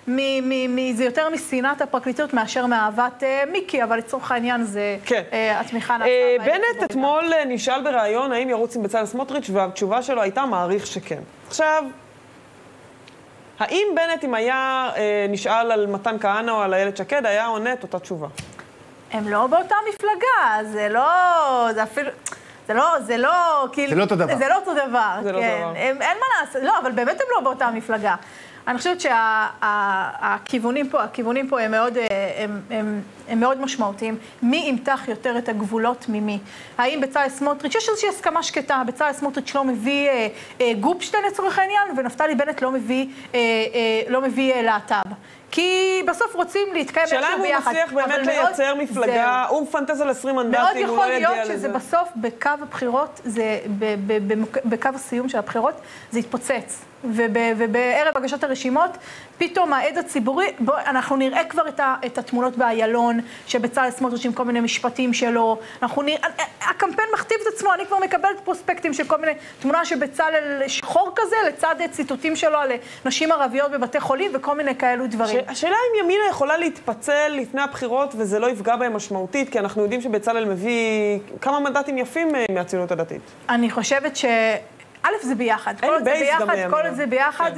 משנאת הפרקליטות מאשר מאהבת מיקי, אבל לצורך העניין זה התמיכה נעשה. בנט אתמול נשאל בראיון האם ירוץ עם בצלאל סמוטריץ' והתשובה שלו הייתה מעריך שכן. עכשיו, האם בנט, אם היה אה, נשאל על מתן כהנא או על איילת שקד, היה עונה את אותה תשובה? הם לא באותה מפלגה, זה לא, זה אפילו, זה לא, זה לא, כאילו... זה לא אותו דבר. זה לא אותו דבר, זה כן. לא אותו דבר. הם, אין מה לעשות, לא, אבל באמת הם לא באותה מפלגה. אני חושבת שהכיוונים פה, הכיוונים פה הם מאוד, הם, הם, הם מאוד משמעותיים. מי ימתח יותר את הגבולות ממי? האם בצלאל סמוטריץ', יש איזושהי הסכמה שקטה, בצלאל סמוטריץ' לא מביא אה, אה, גופשטיין לצורך העניין, ונפתלי בנט לא מביא, אה, אה, לא מביא אה, להט"ב. כי בסוף רוצים להתקיים איכשהו ביחד. שאלה אם הוא מצליח באמת לייצר מפלגה, הוא מפנטז על עשרים מנדטים, הוא לא יגיע לזה. מאוד יכול להיות שזה בסוף, בקו הבחירות, זה, בקו הסיום של הבחירות, זה יתפוצץ. ובערב הגשת הרשימות, פתאום העד הציבורי, בוא, אנחנו נראה כבר את, ה, את התמונות באיילון, שבצלאל סמוטריץ' עם כל מיני משפטים שלו, אנחנו נראה, הקמפיין מכתיב את עצמו, אני כבר מקבלת פרוספקטים של כל מיני, תמונה שבצלאל שחור כזה, לצד ציטוטים שלו על נשים ערביות בבתי חולים, וכל מיני כאלו דברים. השאלה אם ימינה יכולה להתפצל לפני הבחירות, וזה לא יפגע בהם משמעותית, כי אנחנו יודעים שבצלאל מביא כמה מנדטים יפים מהציונות הדתית. אני חושבת ש... א', זה ביחד, כל עוד זה ביחד, כל עוד זה ביחד,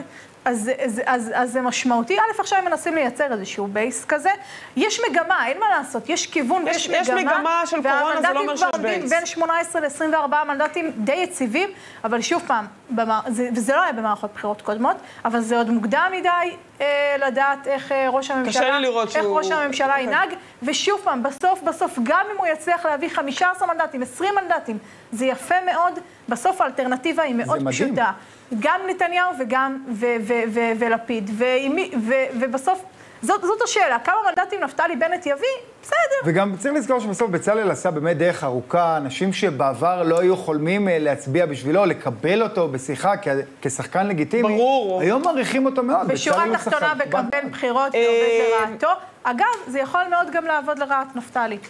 אז, אז, אז, אז זה משמעותי. א', עכשיו הם מנסים לייצר איזשהו בייס כזה. יש מגמה, אין מה לעשות, יש כיוון יש, ויש מגמה. יש מגמה של קורונה, זה לא אומר שיש בייס. בין שמונה עשרה ל-עשרים וארבעה מנדטים די יציבים, אבל שוב פעם, במה, זה, וזה לא היה במערכות בחירות קודמות, אבל זה עוד מוקדם מדי אה, לדעת איך אה, ראש הממשלה, איך שהוא... ראש הממשלה okay. ינהג, ושוב פעם, בסוף, בסוף, גם אם הוא יצליח להביא חמישה עשר מנדטים, עשרים מנדטים, זה יפה מאוד, בסוף האלטרנטיבה היא מאוד פשוטה. גם נתניהו וגם ו- ו- ו- ולפיד, ו- ו- ובסוף, זאת, זאת השאלה, כמה מנדטים נפתלי בנט יביא? בסדר. וגם צריך לזכור שבסוף בצלאל עשה באמת דרך ארוכה, אנשים שבעבר לא היו חולמים להצביע בשבילו, לקבל אותו בשיחה כ- כשחקן לגיטימי. ברור. היום מעריכים אותו מאוד. בשורה תחתונה בקמפיין בחירות זה עובד לרעתו. אגב, זה יכול מאוד גם לעבוד לרעת נפתלי.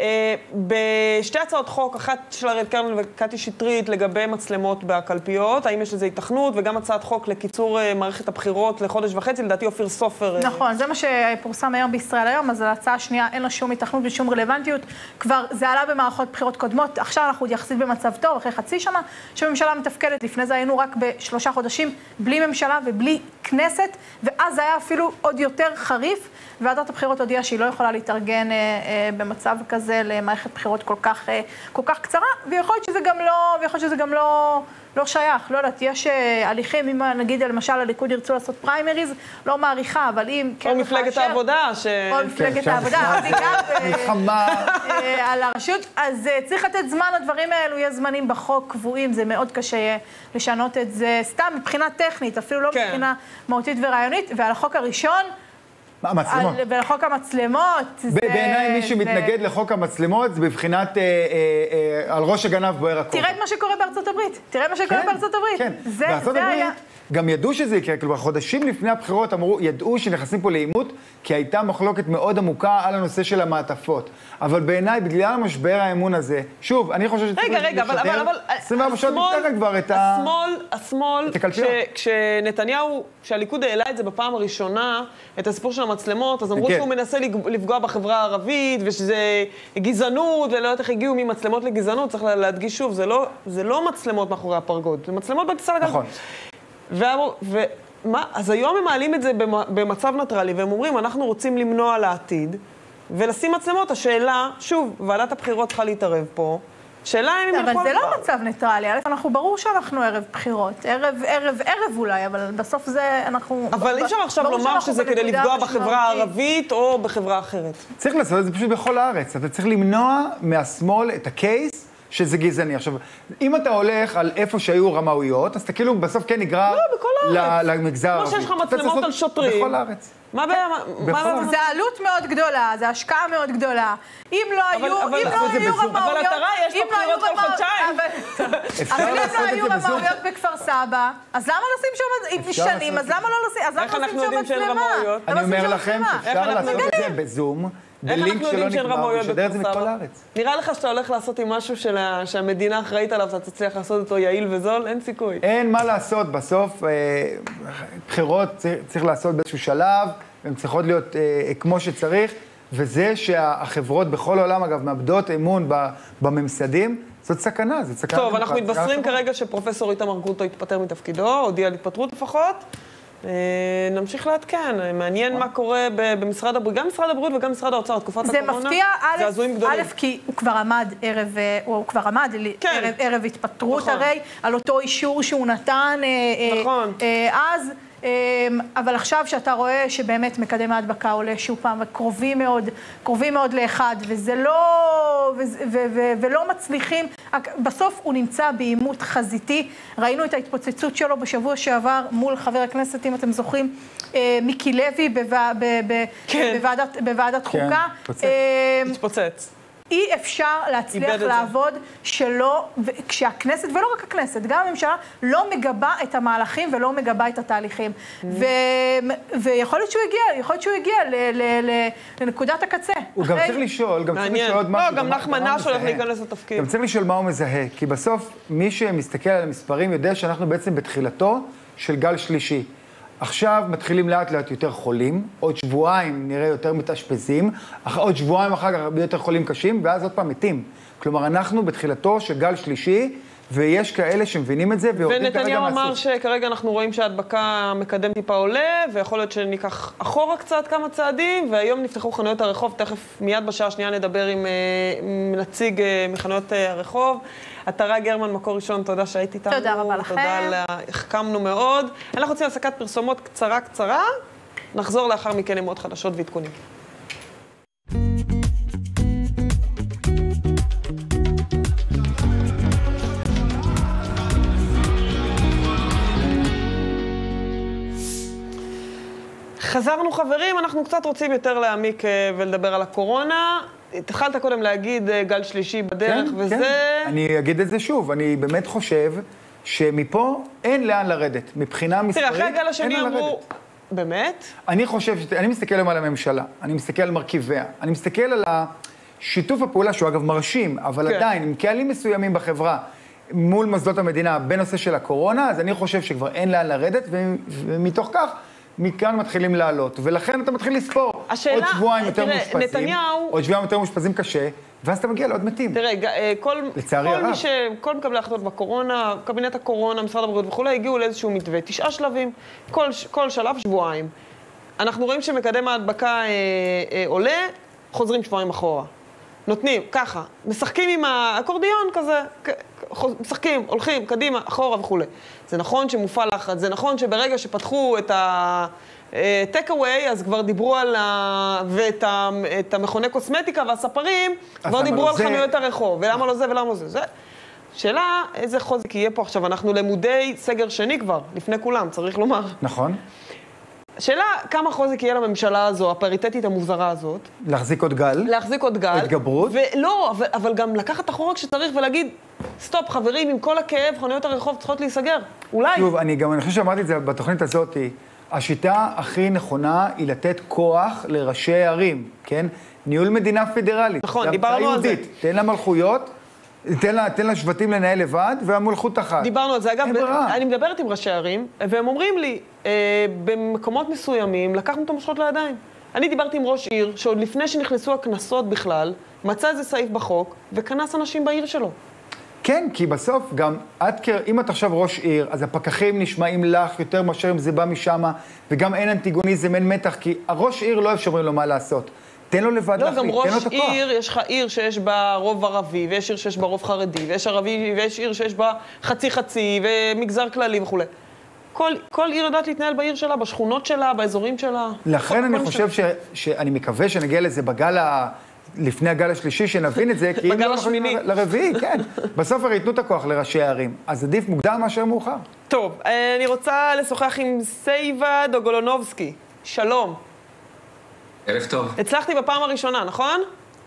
בשתי הצעות חוק, אחת של אריאל קרמל וקטי שטרית לגבי מצלמות בקלפיות, האם יש לזה התכנות, וגם הצעת חוק לקיצור מערכת הבחירות לחודש וחצי, לדעתי אופיר סופר. נכון, זה מה שפורסם היום בישראל היום, אז ההצעה השנייה אין לה שום התכנות ושום רלוונטיות, כבר זה עלה במערכות בחירות קודמות, עכשיו אנחנו יחסית במצב טוב, אחרי חצי שנה שהממשלה מתפקדת, לפני זה היינו רק בשלושה חודשים, בלי ממשלה ובלי כנסת, ואז זה היה אפילו עוד יותר חריף, ועדת הבחירות הודיעה שהיא לא יכולה להתארגן אה, אה, במצב כזה למערכת בחירות כל כך, אה, כל כך קצרה, ויכול להיות שזה גם לא, ויכול להיות שזה גם לא, לא שייך, לא יודעת, יש אה, הליכים, אם נגיד למשל הליכוד ירצו לעשות פריימריז, לא מעריכה, אבל אם כן... או מפלגת העבודה, ש... או מפלגת העבודה, אז גם על הרשות, אז צריך לתת זמן, הדברים האלו, יש זמנים בחוק קבועים, זה מאוד קשה לשנות את זה, סתם מבחינה טכנית, אפילו לא מבחינה מהותית ורעיונית, ועל החוק הראשון, המצלמות. ולחוק המצלמות. בעיניי מי שמתנגד לחוק המצלמות זה בבחינת על ראש הגנב בוער הכובע. תראה את מה שקורה בארצות הברית. תראה מה שקורה בארצות הברית. כן, בארצות הברית גם ידעו שזה יקרה, כלומר חודשים לפני הבחירות אמרו, ידעו שנכנסים פה לעימות, כי הייתה מחלוקת מאוד עמוקה על הנושא של המעטפות. אבל בעיניי, בגלל המשבר האמון הזה, שוב, אני חושב שצריך רגע, רגע, אבל, אבל, אבל, עשרים וארבע שעות לפני כבר את ה... השמאל, השמאל, כשנתניהו, כשהליכוד העלה את זה בפעם הראשונה, את הסיפור של המצלמות, אז אמרו שהוא מנסה לפגוע בחברה הערבית, ושזה גזענות, ולא יודעת איך הגיעו ממצלמות לגזענות, צריך להדגיש שוב, זה לא, זה לא מצלמות מאחורי הפרגוד, זה מצלמות בטיסה לגל. נכון. ומה, אז היום הם מעלים את זה במצב ניטרלי, והם אומרים, אנחנו רוצים למנוע לעתיד, ולשים מצלמות. השאלה, שוב, ועדת הבחירות צריכה להתערב פה, שאלה אם הם אבל זה לא מצב ניטרלי, א', אנחנו ברור שאנחנו ערב בחירות, ערב, ערב, ערב אולי, אבל בסוף זה אנחנו... אבל אי אפשר עכשיו לומר שזה כדי לפגוע בחברה הערבית או בחברה אחרת. צריך לעשות את זה פשוט בכל הארץ, אתה צריך למנוע מהשמאל את הקייס, שזה גזעני. עכשיו, אם אתה הולך על איפה שהיו רמאויות, אז אתה כאילו בסוף כן נגרר למגזר הערבי. כמו שיש לך מצלמות על שוטרים. בכל הארץ. מה הבעיה? זה עלות מאוד גדולה, זה השקעה מאוד גדולה. אם לא היו רמאויות... אבל אתה ראה, יש פה בחירות כל חודשיים. אבל אם לא היו רמאויות בכפר סבא, אז למה לשים שם שנים? אז למה לא לשים... איך אנחנו יודעים שאין רמאויות? אני אומר לכם שאפשר לעשות את זה בזום. בלינק שלא נקבע, ושדר את זה מכל הארץ. נראה לך שאתה הולך לעשות עם משהו שהמדינה אחראית עליו, אתה תצליח לעשות אותו יעיל וזול? אין סיכוי. אין מה לעשות, בסוף בחירות צריך לעשות באיזשהו שלב, הן צריכות להיות כמו שצריך, וזה שהחברות בכל העולם, אגב, מאבדות אמון בממסדים, זאת סקנה, זאת סקנה. טוב, אנחנו מתבשרים כרגע שפרופסור איתמר גרוטו התפטר מתפקידו, הודיע על התפטרות לפחות. נמשיך לעדכן, מעניין מה קורה במשרד הבריאות, גם משרד הבריאות וגם משרד האוצר, תקופת הקורונה. זה מפתיע, א', כי הוא כבר עמד ערב, הוא כבר עמד ערב התפטרות הרי, על אותו אישור שהוא נתן אז, אבל עכשיו שאתה רואה שבאמת מקדם ההדבקה עולה שוב פעם, וקרובים מאוד, קרובים מאוד לאחד, וזה לא, ולא מצליחים, בסוף הוא נמצא בעימות חזיתי, ראינו את ההתפוצצות שלו בשבוע שעבר מול חבר הכנסת, אם אתם זוכרים, מיקי לוי בוועדת חוקה. התפוצץ. אי אפשר להצליח לעבוד שלא, כשהכנסת, ולא רק הכנסת, גם הממשלה, לא מגבה את המהלכים ולא מגבה את התהליכים. ויכול להיות שהוא הגיע, יכול להיות שהוא הגיע לנקודת הקצה. הוא גם צריך לשאול, גם צריך לשאול עוד משהו. לא, גם נחמן נש הולך להיכנס לתפקיד. גם צריך לשאול מה הוא מזהה, כי בסוף מי שמסתכל על המספרים יודע שאנחנו בעצם בתחילתו של גל שלישי. עכשיו מתחילים לאט לאט יותר חולים, עוד שבועיים נראה יותר מתאשפזים, עוד שבועיים אחר כך יותר חולים קשים, ואז עוד פעם מתים. כלומר, אנחנו בתחילתו של גל שלישי, ויש כאלה שמבינים את זה, ונתניהו אמר שכרגע אנחנו רואים שההדבקה מקדם טיפה עולה, ויכול להיות שניקח אחורה קצת כמה צעדים, והיום נפתחו חנויות הרחוב, תכף מיד בשעה השנייה נדבר עם נציג מחנויות הרחוב. עטרה גרמן, מקור ראשון, תודה שהיית איתנו. תודה רבה לכם. תודה, החכמנו מאוד. אנחנו רוצים הפסקת פרסומות קצרה קצרה, נחזור לאחר מכן עם עוד חדשות ועדכונים. חזרנו חברים, אנחנו קצת רוצים יותר להעמיק ולדבר על הקורונה. התחלת קודם להגיד גל שלישי בדרך, כן, וזה... כן. אני אגיד את זה שוב, אני באמת חושב שמפה אין לאן לרדת. מבחינה מספרית, תראה, אחרי הגל השני אמרו... באמת? אני חושב, ש... אני מסתכל היום על הממשלה, אני מסתכל על מרכיביה, אני מסתכל על שיתוף הפעולה, שהוא אגב מרשים, אבל כן. עדיין, עם קהלים מסוימים בחברה, מול מוסדות המדינה, בנושא של הקורונה, אז אני חושב שכבר אין לאן לרדת, ומתוך כך, מכאן מתחילים לעלות, ולכן אתה מתחיל לספור. השאלה, עוד שבועיים יותר תראה, מאושפזים, נתניהו... עוד שבועיים יותר מאושפזים קשה, ואז אתה מגיע לעוד מתים. תראה, כל, לצערי כל הרב. מי ש... כל מקבלי ההחלטות בקורונה, קבינט הקורונה, משרד הבריאות וכו', הגיעו לאיזשהו מתווה, תשעה שלבים, כל, כל שלב שבועיים. אנחנו רואים שמקדם ההדבקה אה, אה, עולה, חוזרים שבועיים אחורה. נותנים, ככה, משחקים עם האקורדיון כזה, משחקים, הולכים, קדימה, אחורה וכו'. זה נכון שמופעל לחץ, זה נכון שברגע שפתחו את ה... טק אווי, אז כבר דיברו על ה... ואת ה... את המכוני קוסמטיקה והספרים, כבר דיברו על חנויות הרחוב, ולמה לא זה ולמה לא זה. זה. שאלה, איזה חוזק יהיה פה עכשיו? אנחנו למודי סגר שני כבר, לפני כולם, צריך לומר. נכון. שאלה, כמה חוזק יהיה לממשלה הזו, הפריטטית המוזרה הזאת? להחזיק עוד גל. להחזיק עוד גל. התגברות. ולא, אבל, אבל גם לקחת אחורה כשצריך ולהגיד, סטופ, חברים, עם כל הכאב, חנויות הרחוב צריכות להיסגר. אולי. שוב, אני גם, אני חושב שאמרתי את זה בתוכנית הזאת, השיטה הכי נכונה היא לתת כוח לראשי ערים, כן? ניהול מדינה פדרלית. נכון, דיברנו על זה. תן לה מלכויות, תן לה, תן לה שבטים לנהל לבד, והמלכות אחת. דיברנו על זה. אגב, אני מדברת עם ראשי ערים, והם אומרים לי, אה, במקומות מסוימים, לקחנו את המושכות לידיים. אני דיברתי עם ראש עיר, שעוד לפני שנכנסו הכנסות בכלל, מצא איזה סעיף בחוק, וכנס אנשים בעיר שלו. כן, כי בסוף גם, את, אם את עכשיו ראש עיר, אז הפקחים נשמעים לך יותר מאשר אם זה בא משם, וגם אין אנטיגוניזם, אין מתח, כי הראש עיר לא אפשרים לו מה לעשות. תן לו לבד לא, להחליט, תן לו את הכוח. לא, גם ראש עיר, יש לך עיר שיש בה רוב ערבי, ויש עיר שיש בה רוב חרדי, ויש ערבי, ויש עיר שיש בה חצי-חצי, ומגזר כללי וכו'. כל, כל עיר יודעת להתנהל בעיר שלה, בשכונות שלה, באזורים שלה. לכן אני חושב ש, שאני מקווה שנגיע לזה בגל ה... לפני הגל השלישי, שנבין את זה, כי אם לא השמיני. לרביעי, כן. בסוף הרי יתנו את הכוח לראשי הערים. אז עדיף מוקדם מאשר מאוחר. טוב, אני רוצה לשוחח עם סייבה דוגולונובסקי. שלום. ערב טוב. הצלחתי בפעם הראשונה, נכון?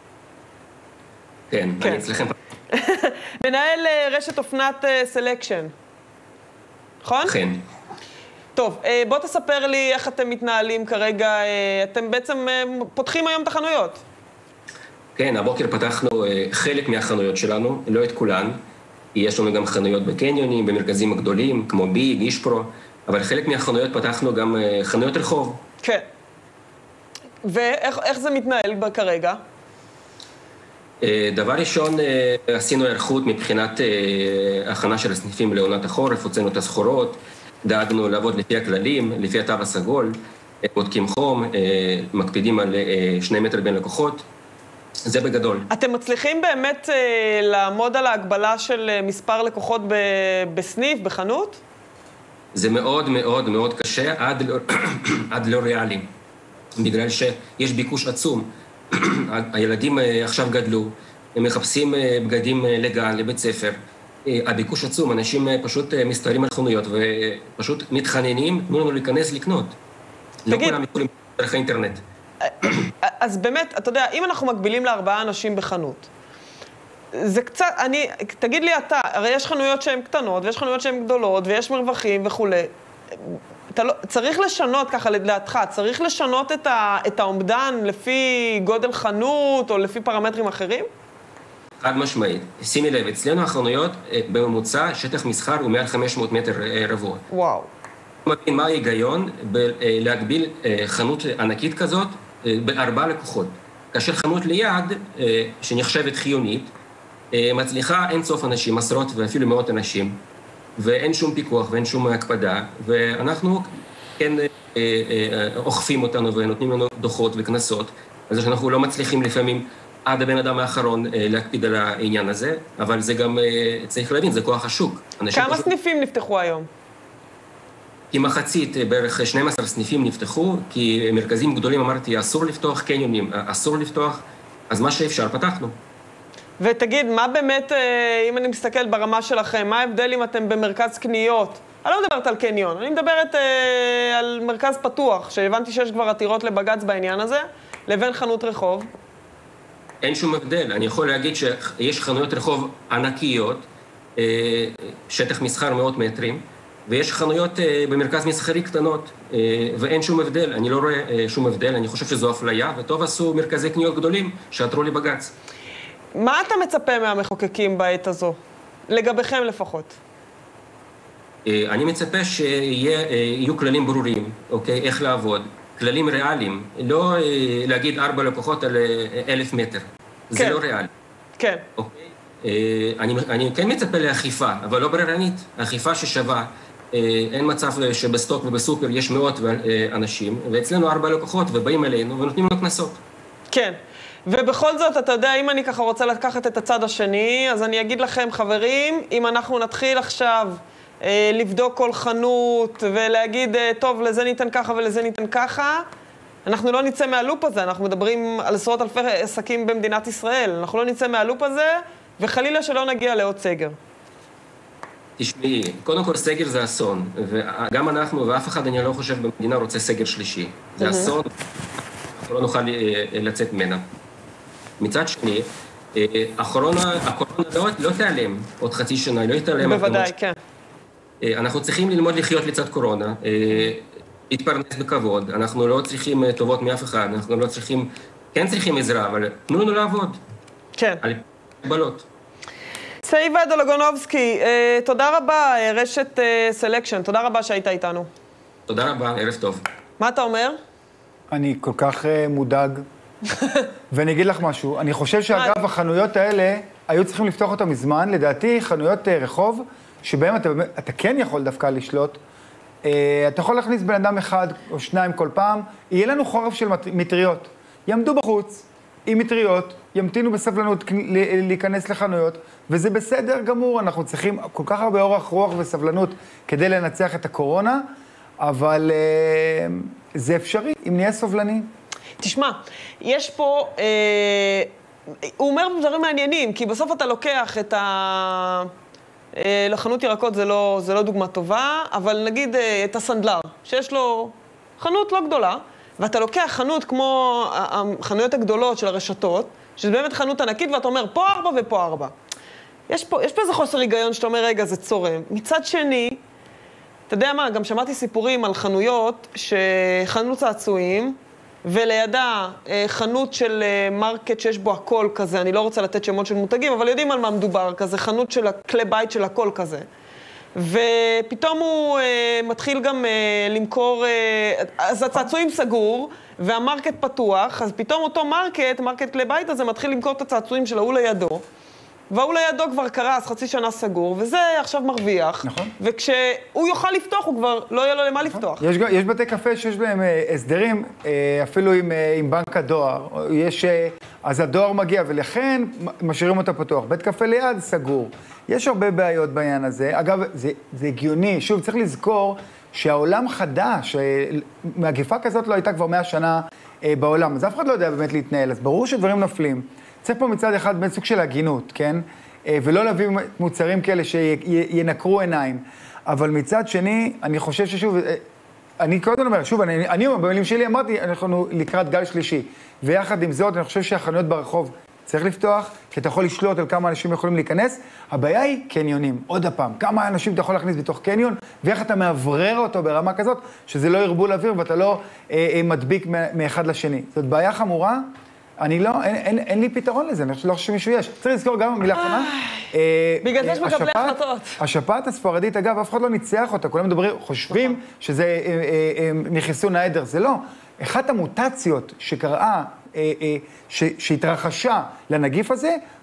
כן, כן. אני אצלכם. מנהל רשת אופנת סלקשן. נכון? כן. טוב, בוא תספר לי איך אתם מתנהלים כרגע. אתם בעצם פותחים היום את החנויות. כן, הבוקר פתחנו חלק מהחנויות שלנו, לא את כולן. יש לנו גם חנויות בקניונים, במרכזים הגדולים, כמו ביג, אישפרו, אבל חלק מהחנויות פתחנו גם חנויות רחוב. כן. ואיך איך זה מתנהל כרגע? דבר ראשון, עשינו הערכות מבחינת הכנה של הסניפים לעונת החורף, הוצאנו את הסחורות, דאגנו לעבוד לפי הכללים, לפי התו הסגול, בודקים חום, מקפידים על שני מטר בין לקוחות. זה בגדול. אתם מצליחים באמת אה, לעמוד על ההגבלה של אה, מספר לקוחות ב, בסניף, בחנות? זה מאוד מאוד מאוד קשה, עד לא, עד לא ריאלי. בגלל שיש ביקוש עצום. הילדים אה, עכשיו גדלו, הם מחפשים אה, בגדים אה, לגן, לבית ספר. אה, הביקוש עצום, אנשים אה, פשוט אה, מסתרים על חנויות ופשוט מתחננים, תנו לנו להיכנס לקנות. תגיד. לא כולם יכולים דרך האינטרנט. אז באמת, אתה יודע, אם אנחנו מקבילים לארבעה אנשים בחנות, זה קצת, אני, תגיד לי אתה, הרי יש חנויות שהן קטנות, ויש חנויות שהן גדולות, ויש מרווחים וכו'. אתה לא, צריך לשנות ככה לדעתך, צריך לשנות את, ה, את האומדן לפי גודל חנות, או לפי פרמטרים אחרים? חד משמעית. שימי לב, אצלנו החנויות בממוצע, שטח מסחר הוא מעל חמש מאות מטר רבוע. וואו. מבין מה ההיגיון להגביל חנות ענקית כזאת בארבעה לקוחות. כאשר חנות ליד, שנחשבת חיונית, מצליחה אין סוף אנשים, עשרות ואפילו מאות אנשים, ואין שום פיקוח ואין שום הקפדה, ואנחנו כן אוכפים אותנו ונותנים לנו דוחות וכנסות, אז אנחנו לא מצליחים לפעמים עד הבן אדם האחרון להקפיד על העניין הזה, אבל זה גם, צריך להבין, זה כוח השוק. כמה סניפים נפתחו היום? כי מחצית, בערך שנים עשר סניפים נפתחו, כי מרכזים גדולים אמרתי, אסור לפתוח, קניונים, אסור לפתוח, אז מה שאפשר, פתחנו. ותגיד, מה באמת, אם אני מסתכל ברמה שלכם, מה ההבדל אם אתם במרכז קניות? אני לא מדברת על קניון, אני מדברת אה, על מרכז פתוח, שהבנתי שיש כבר עתירות לבג"ץ בעניין הזה, לבין חנות רחוב. אין שום הבדל. אני יכול להגיד שיש חנויות רחוב ענקיות, אה, שטח מסחר מאות מטרים, ויש חנויות אה, במרכז מסחרי קטנות, אה, ואין שום הבדל. אני לא רואה אה, שום הבדל, אני חושב שזו אפליה, וטוב עשו מרכזי קניות גדולים שעתרו לבג"ץ. מה אתה מצפה מהמחוקקים בעת הזו? לגביכם לפחות. אני מצפה שיהיו כללים ברורים, אוקיי? איך לעבוד. כללים ריאליים. לא להגיד ארבע לקוחות על אלף מטר. זה כן. לא ריאלי. כן. אוקיי? אני, אני כן מצפה לאכיפה, אבל לא בררנית. אכיפה ששווה. אין מצב שבסטוק ובסופר יש מאות אנשים, ואצלנו ארבע לקוחות ובאים אלינו ונותנים לנו קנסות. כן. ובכל זאת, אתה יודע, אם אני ככה רוצה לקחת את הצד השני, אז אני אגיד לכם, חברים, אם אנחנו נתחיל עכשיו אה, לבדוק כל חנות ולהגיד, אה, טוב, לזה ניתן ככה ולזה ניתן ככה, אנחנו לא נצא מהלופ הזה, אנחנו מדברים על עשרות אלפי עסקים במדינת ישראל, אנחנו לא נצא מהלופ הזה, וחלילה שלא נגיע לעוד סגר. תשמעי, קודם כל סגר זה אסון, וגם אנחנו ואף אחד אני לא חושב במדינה רוצה סגר שלישי. זה אסון, אנחנו לא נוכל לצאת ממנה. מצד שני, הקורונה, הקורונה לא, לא תיעלם עוד חצי שנה, היא לא תיעלם. בוודאי, כן. אנחנו צריכים ללמוד לחיות לצד קורונה, להתפרנס בכבוד, אנחנו לא צריכים טובות מאף אחד, אנחנו לא צריכים, כן צריכים עזרה, אבל תנו לנו לעבוד. כן. על הגבלות. סאיבה דולגונובסקי, תודה רבה, רשת סלקשן, תודה רבה שהיית איתנו. תודה רבה, ערב טוב. מה אתה אומר? אני כל כך מודאג. ואני אגיד לך משהו, אני חושב שאגב החנויות האלה היו צריכים לפתוח אותם מזמן, לדעתי חנויות רחוב, שבהם אתה, אתה כן יכול דווקא לשלוט, אתה יכול להכניס בן אדם אחד או שניים כל פעם, יהיה לנו חורף של מטריות, יעמדו בחוץ עם מטריות, ימתינו בסבלנות להיכנס לחנויות, וזה בסדר גמור, אנחנו צריכים כל כך הרבה אורך רוח וסבלנות כדי לנצח את הקורונה, אבל זה אפשרי, אם נהיה סובלני. תשמע, יש פה, אה, הוא אומר דברים מעניינים, כי בסוף אתה לוקח את ה... אה, לחנות ירקות זה לא, זה לא דוגמה טובה, אבל נגיד אה, את הסנדלר, שיש לו חנות לא גדולה, ואתה לוקח חנות כמו החנויות הגדולות של הרשתות, שזה באמת חנות ענקית, ואתה אומר פה ארבע ופה ארבע. יש פה, יש פה איזה חוסר היגיון שאתה אומר, רגע, זה צורם. מצד שני, אתה יודע מה, גם שמעתי סיפורים על חנויות שחנות צעצועים, ולידה חנות של מרקט שיש בו הכל כזה, אני לא רוצה לתת שמות של מותגים, אבל יודעים על מה מדובר, כזה חנות של כלי בית של הכל כזה. ופתאום הוא אה, מתחיל גם אה, למכור, אה, אז הצעצועים סגור, והמרקט פתוח, אז פתאום אותו מרקט, מרקט כלי בית הזה, מתחיל למכור את הצעצועים של ההוא לידו, והוא לידו כבר קרס, חצי שנה סגור, וזה עכשיו מרוויח. נכון. וכשהוא יוכל לפתוח, הוא כבר לא יהיה לו למה נכון. לפתוח. יש, יש בתי קפה שיש בהם אה, הסדרים, אה, אפילו עם, אה, עם בנק הדואר. יש, אה, אז הדואר מגיע, ולכן משאירים אותה פתוח. בית קפה ליד סגור. יש הרבה בעיות בעניין הזה. אגב, זה, זה הגיוני. שוב, צריך לזכור שהעולם חדש, מגפה כזאת לא הייתה כבר מאה שנה אה, בעולם. אז אף אחד לא יודע באמת להתנהל. אז ברור שדברים נופלים. צריך פה מצד אחד בין סוג של הגינות, כן? ולא להביא מוצרים כאלה שינקרו עיניים. אבל מצד שני, אני חושב ששוב, אני קודם אומר, שוב, אני, אני במילים שלי אמרתי, אנחנו לקראת גל שלישי. ויחד עם זאת, אני חושב שהחנויות ברחוב צריך לפתוח, כי אתה יכול לשלוט על כמה אנשים יכולים להיכנס. הבעיה היא קניונים. עוד הפעם, כמה אנשים אתה יכול להכניס בתוך קניון, ואיך אתה מעברר אותו ברמה כזאת, שזה לא ירבול אוויר ואתה לא אה, אה, מדביק מאחד לשני. זאת בעיה חמורה. אני לא, אין, אין, אין לי פתרון לזה, אני לא חושב שמישהו יש. צריך לזכור גם מילה אחרונה. בגלל זה יש מקבלי החלטות. השפעת הספרדית, אגב, אף אחד לא ניצח אותה, כולם מדברים, חושבים שזה מחיסון העדר, זה לא. אחת המוטציות שקראה, שהתרחשה לנגיף הזה,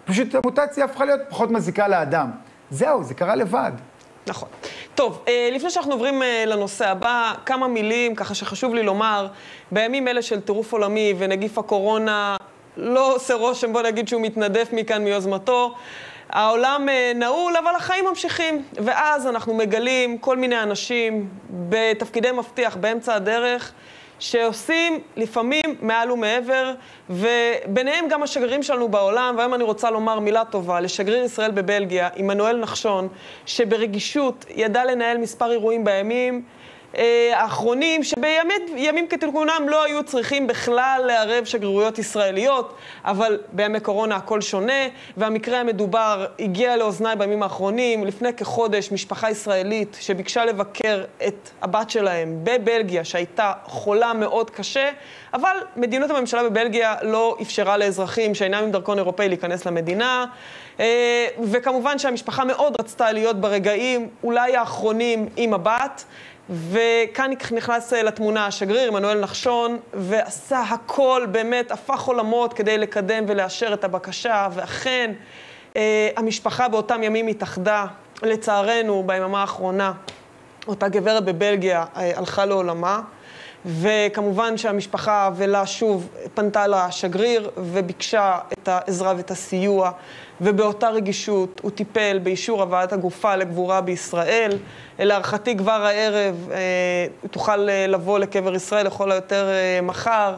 פשוט המוטציה הפכה להיות פחות מזיקה לאדם. זהו, זה קרה לבד. נכון. טוב, לפני שאנחנו עוברים לנושא הבא, כמה מילים, ככה שחשוב לי לומר, בימים אלה של טירוף עולמי ונגיף הקורונה, לא עושה רושם, בוא נגיד שהוא מתנדף מכאן מיוזמתו, העולם נעול, אבל החיים ממשיכים. ואז אנחנו מגלים כל מיני אנשים בתפקידי מבטיח באמצע הדרך, שעושים לפעמים מעל ומעבר, וביניהם גם השגרירים שלנו בעולם, והיום אני רוצה לומר מילה טובה לשגריר ישראל בבלגיה, עמנואל נחשון, שברגישות ידע לנהל מספר אירועים בימים האחרונים, שבימים כתיקונם לא היו צריכים בכלל לערב שגרירויות ישראליות, אבל בימי קורונה הכל שונה, והמקרה המדובר הגיע לאוזניי בימים האחרונים. לפני כחודש משפחה ישראלית שביקשה לבקר את הבת שלהם בבלגיה, שהייתה חולה מאוד קשה, אבל מדיניות הממשלה בבלגיה לא אפשרה לאזרחים שאינם עם דרכון אירופאי להיכנס למדינה, וכמובן שהמשפחה מאוד רצתה להיות ברגעים אולי האחרונים עם הבת, וכאן נכנס לתמונה השגריר עמנואל נחשון, ועשה הכל, באמת הפך עולמות כדי לקדם ולאשר את הבקשה, ואכן אה, המשפחה באותם ימים התאחדה. לצערנו ביממה האחרונה אותה גברת בבלגיה אה, הלכה לעולמה, וכמובן שהמשפחה ולה שוב פנתה לשגריר וביקשה את העזרה ואת הסיוע, ובאותה רגישות הוא טיפל באישור הבאת הגופה לגבורה בישראל. להערכתי כבר הערב אה, תוכל לבוא לקבר ישראל לכל היותר אה, מחר,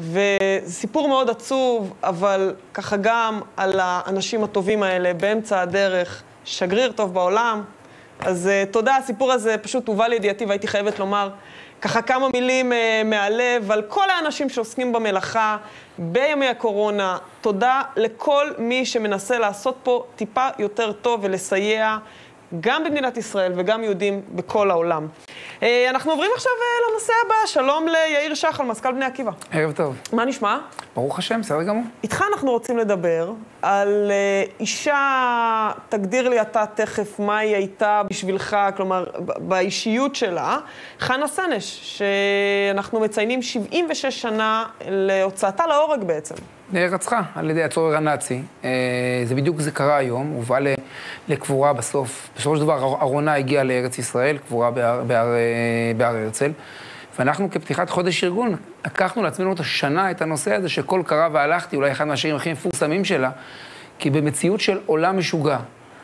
וסיפור מאוד עצוב, אבל ככה גם על האנשים הטובים האלה באמצע הדרך, שגריר טוב בעולם. אז אה, תודה, הסיפור הזה פשוט הובא לידיעתי והייתי חייבת לומר ככה כמה מילים אה, מהלב על כל האנשים שעוסקים במלאכה בימי הקורונה. תודה לכל מי שמנסה לעשות פה טיפה יותר טוב ולסייע גם במדינת ישראל וגם יהודים בכל העולם. אה, אנחנו עוברים עכשיו אה, לנושא הבא. שלום ליאיר שחל, מזכ"ל בני עקיבא. ערב טוב. מה נשמע? ברוך השם, בסדר גמור. איתך אנחנו רוצים לדבר על אה, אישה, תגדיר לי אתה תכף מה היא הייתה בשבילך, כלומר באישיות שלה, חנה סנש, שאנחנו מציינים שבעים ושש שנה להוצאתה להורג בעצם. רצחה על ידי הצורר הנאצי. זה בדיוק זה קרה היום, הובאה לקבורה בסוף. בסופו של דבר ארונה הגיעה לארץ ישראל, קבורה בהר, בהר, בהר הרצל. ואנחנו כפתיחת חודש ארגון, לקחנו לעצמנו את השנה, את הנושא הזה שכל קרה והלכתי, אולי אחד מהשירים הכי מפורסמים שלה, כי במציאות של עולם משוגע,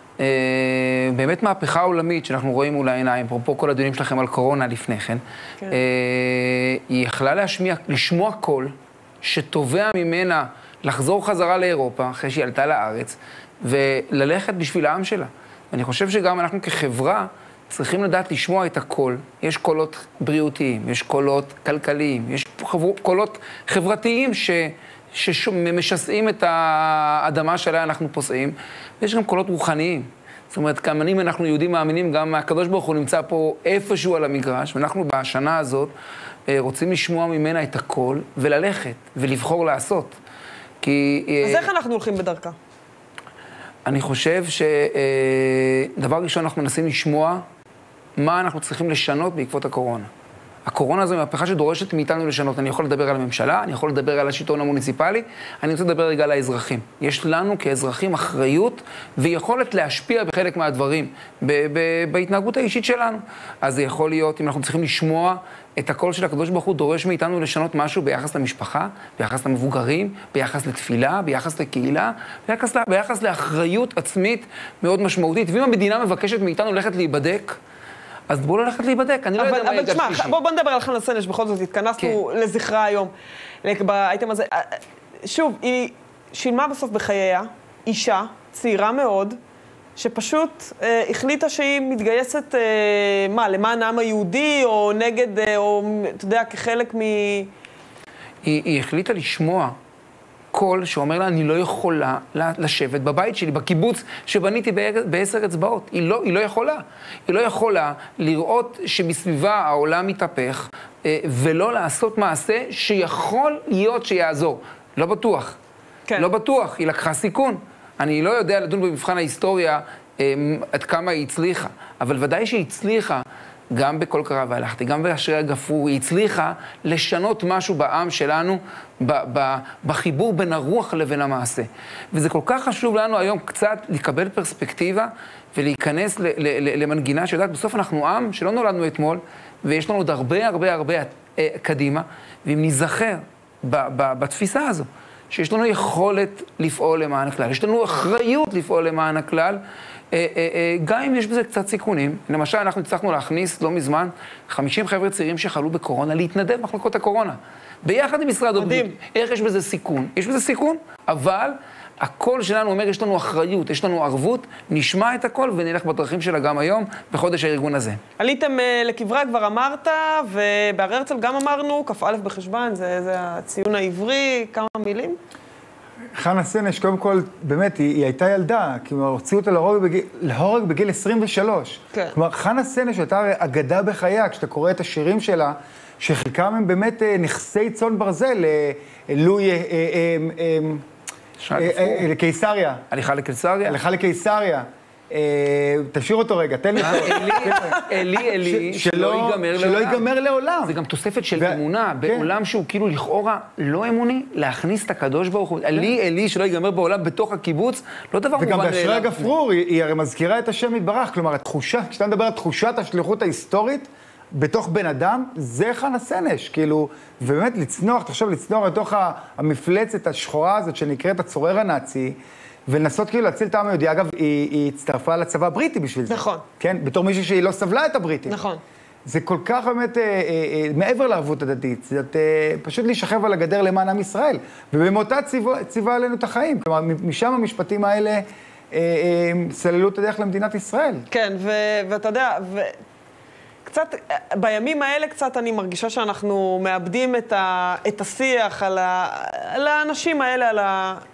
באמת מהפכה עולמית שאנחנו רואים מול העיניים, אפרופו כל הדיונים שלכם על קורונה לפני כן, כן. היא יכלה להשמיע, לשמוע קול, שתובע ממנה לחזור חזרה לאירופה, אחרי שהיא עלתה לארץ, וללכת בשביל העם שלה. ואני חושב שגם אנחנו כחברה צריכים לדעת לשמוע את הכל. יש קולות בריאותיים, יש קולות כלכליים, יש חבר... קולות חברתיים ש... שמשסעים את האדמה שעליה אנחנו פוסעים, ויש גם קולות רוחניים. זאת אומרת, כאמנים אנחנו יהודים מאמינים, גם הקדוש ברוך הוא נמצא פה איפשהו על המגרש, ואנחנו בשנה הזאת רוצים לשמוע ממנה את הכל, וללכת, ולבחור לעשות. כי... אז איך אנחנו הולכים בדרכה? אני חושב שדבר ראשון אנחנו מנסים לשמוע מה אנחנו צריכים לשנות בעקבות הקורונה. הקורונה הזו היא מהפכה שדורשת מאיתנו לשנות. אני יכול לדבר על הממשלה, אני יכול לדבר על השלטון המוניציפלי, אני רוצה לדבר רגע על האזרחים. יש לנו כאזרחים אחריות ויכולת להשפיע בחלק מהדברים, בהתנהגות האישית שלנו. אז זה יכול להיות, אם אנחנו צריכים לשמוע את הקול של הקדוש ברוך הוא, דורש מאיתנו לשנות משהו ביחס למשפחה, ביחס למבוגרים, ביחס לתפילה, ביחס לקהילה, ביחס, לה, ביחס לאחריות עצמית מאוד משמעותית. ואם המדינה מבקשת מאיתנו ללכת להיבדק, אז בואו ללכת להיבדק, אני לא יודע מה הגשתי. אבל תשמע, בואו נדבר על חנה סנש, בכל זאת התכנסנו לזכרה היום. באייטם הזה, שוב, היא שילמה בסוף בחייה, אישה, צעירה מאוד, שפשוט אה, החליטה שהיא מתגייסת, אה, מה, למען העם היהודי, או נגד, אה, או, אתה יודע, כחלק מ... היא, היא החליטה לשמוע קול שאומר לה, אני לא יכולה לשבת בבית שלי, בקיבוץ שבניתי בעשר אצבעות. היא לא, היא לא יכולה. היא לא יכולה לראות שמסביבה העולם מתהפך, אה, ולא לעשות מעשה שיכול להיות שיעזור. לא בטוח. כן. לא בטוח. היא לקחה סיכון. אני לא יודע לדון במבחן ההיסטוריה עד כמה היא הצליחה, אבל ודאי שהיא הצליחה גם בכל קרא והלכתי, גם באשרי הגפרור, היא הצליחה לשנות משהו בעם שלנו, ב- ב- בחיבור בין הרוח לבין המעשה. וזה כל כך חשוב לנו היום קצת לקבל פרספקטיבה, ולהיכנס ל- ל- ל- למנגינה שיודעת, בסוף אנחנו עם שלא נולדנו אתמול, ויש לנו עוד הרבה הרבה הרבה אה, קדימה, ואם נזכר ב- ב- בתפיסה הזו, שיש לנו יכולת לפעול למען הכלל, יש לנו אחריות לפעול למען הכלל, גם אם יש בזה קצת סיכונים. למשל, אנחנו הצלחנו להכניס לא מזמן חמישים חבר'ה צעירים שחלו בקורונה, להתנדב במחלקות הקורונה. ביחד עם משרד הבריאות. איך יש בזה סיכון? יש בזה סיכון, אבל הקול שלנו אומר, יש לנו אחריות, יש לנו ערבות, נשמע את הקול ונלך בדרכים שלה גם היום, בחודש הארגון הזה. עליתם לקברה, כבר אמרת, ובהר הרצל גם אמרנו, כ"א בחשבן, זה, זה הציון העברי, כמה מילים? חנה סנש, קודם כל, באמת, היא, היא הייתה ילדה, כלומר, הוציאו אותה להורג בגיל, להורג בגיל עשרים ושלוש. כן. כלומר, חנה סנש הייתה אגדה בחייה, כשאתה קורא את השירים שלה, שחלקם הם באמת נכסי צאן ברזל, לואי, לקיסריה. הליכה לקיסריה? הליכה לקיסריה. תשאיר אותו רגע, תן לי אותו. אלי, אלי, שלא ייגמר לעולם. שלא ייגמר לעולם. זה גם תוספת של אמונה, בעולם שהוא כאילו לכאורה לא אמוני, להכניס את הקדוש ברוך הוא. אלי, אלי, שלא ייגמר בעולם בתוך הקיבוץ, לא דבר מובן מאליו. וגם באשרי הגפרור, היא הרי מזכירה את השם יתברך, כלומר, התחושה, כשאתה מדבר על תחושת השליחות ההיסטורית, בתוך בן אדם, זה חנה סנש, כאילו, ובאמת לצנוח, תחשוב, לצנוח לתוך המפלצת השחורה הזאת שנקראת הצורר הנאצי, ולנסות כאילו להציל את העם היהודי. אגב, היא, היא הצטרפה לצבא הבריטי בשביל זה. נכון. כן? בתור מישהו שהיא לא סבלה את הבריטים. נכון. זה כל כך באמת, אה, אה, אה, מעבר לערבות הדדית, זה אה, פשוט להישכב על הגדר למען עם ישראל. ובמותה ציווה, ציווה עלינו את החיים. כלומר, משם המשפטים האלה אה, אה, סללו את הדרך למדינת ישראל. כן, ו- ואתה יודע, ו... קצת, בימים האלה קצת אני מרגישה שאנחנו מאבדים את, ה, את השיח על, ה, על האנשים האלה, על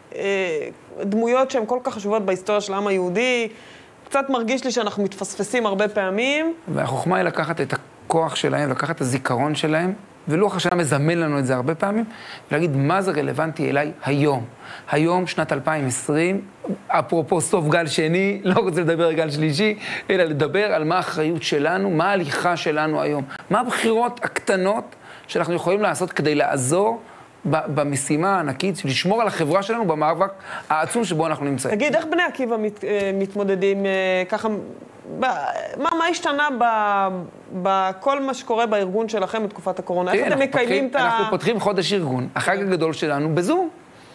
הדמויות שהן כל כך חשובות בהיסטוריה של העם היהודי. קצת מרגיש לי שאנחנו מתפספסים הרבה פעמים. והחוכמה היא לקחת את הכוח שלהם, לקחת את הזיכרון שלהם, ולוח השנה מזמן לנו את זה הרבה פעמים, ולהגיד מה זה רלוונטי אליי היום. היום, שנת אלפיים ועשרים, אפרופו סוף גל שני, לא רוצה לדבר על גל שלישי, אלא לדבר על מה האחריות שלנו, מה ההליכה שלנו היום, מה הבחירות הקטנות שאנחנו יכולים לעשות כדי לעזור במשימה הענקית, לשמור על החברה שלנו במאבק העצום שבו אנחנו נמצאים. תגיד, איך בני עקיבא מת, מתמודדים ככה, ב, מה, מה השתנה בכל מה שקורה בארגון שלכם בתקופת הקורונה? איך אתם מקיימים את ה... אנחנו פותחים חודש ארגון, החג הגדול שלנו בזום.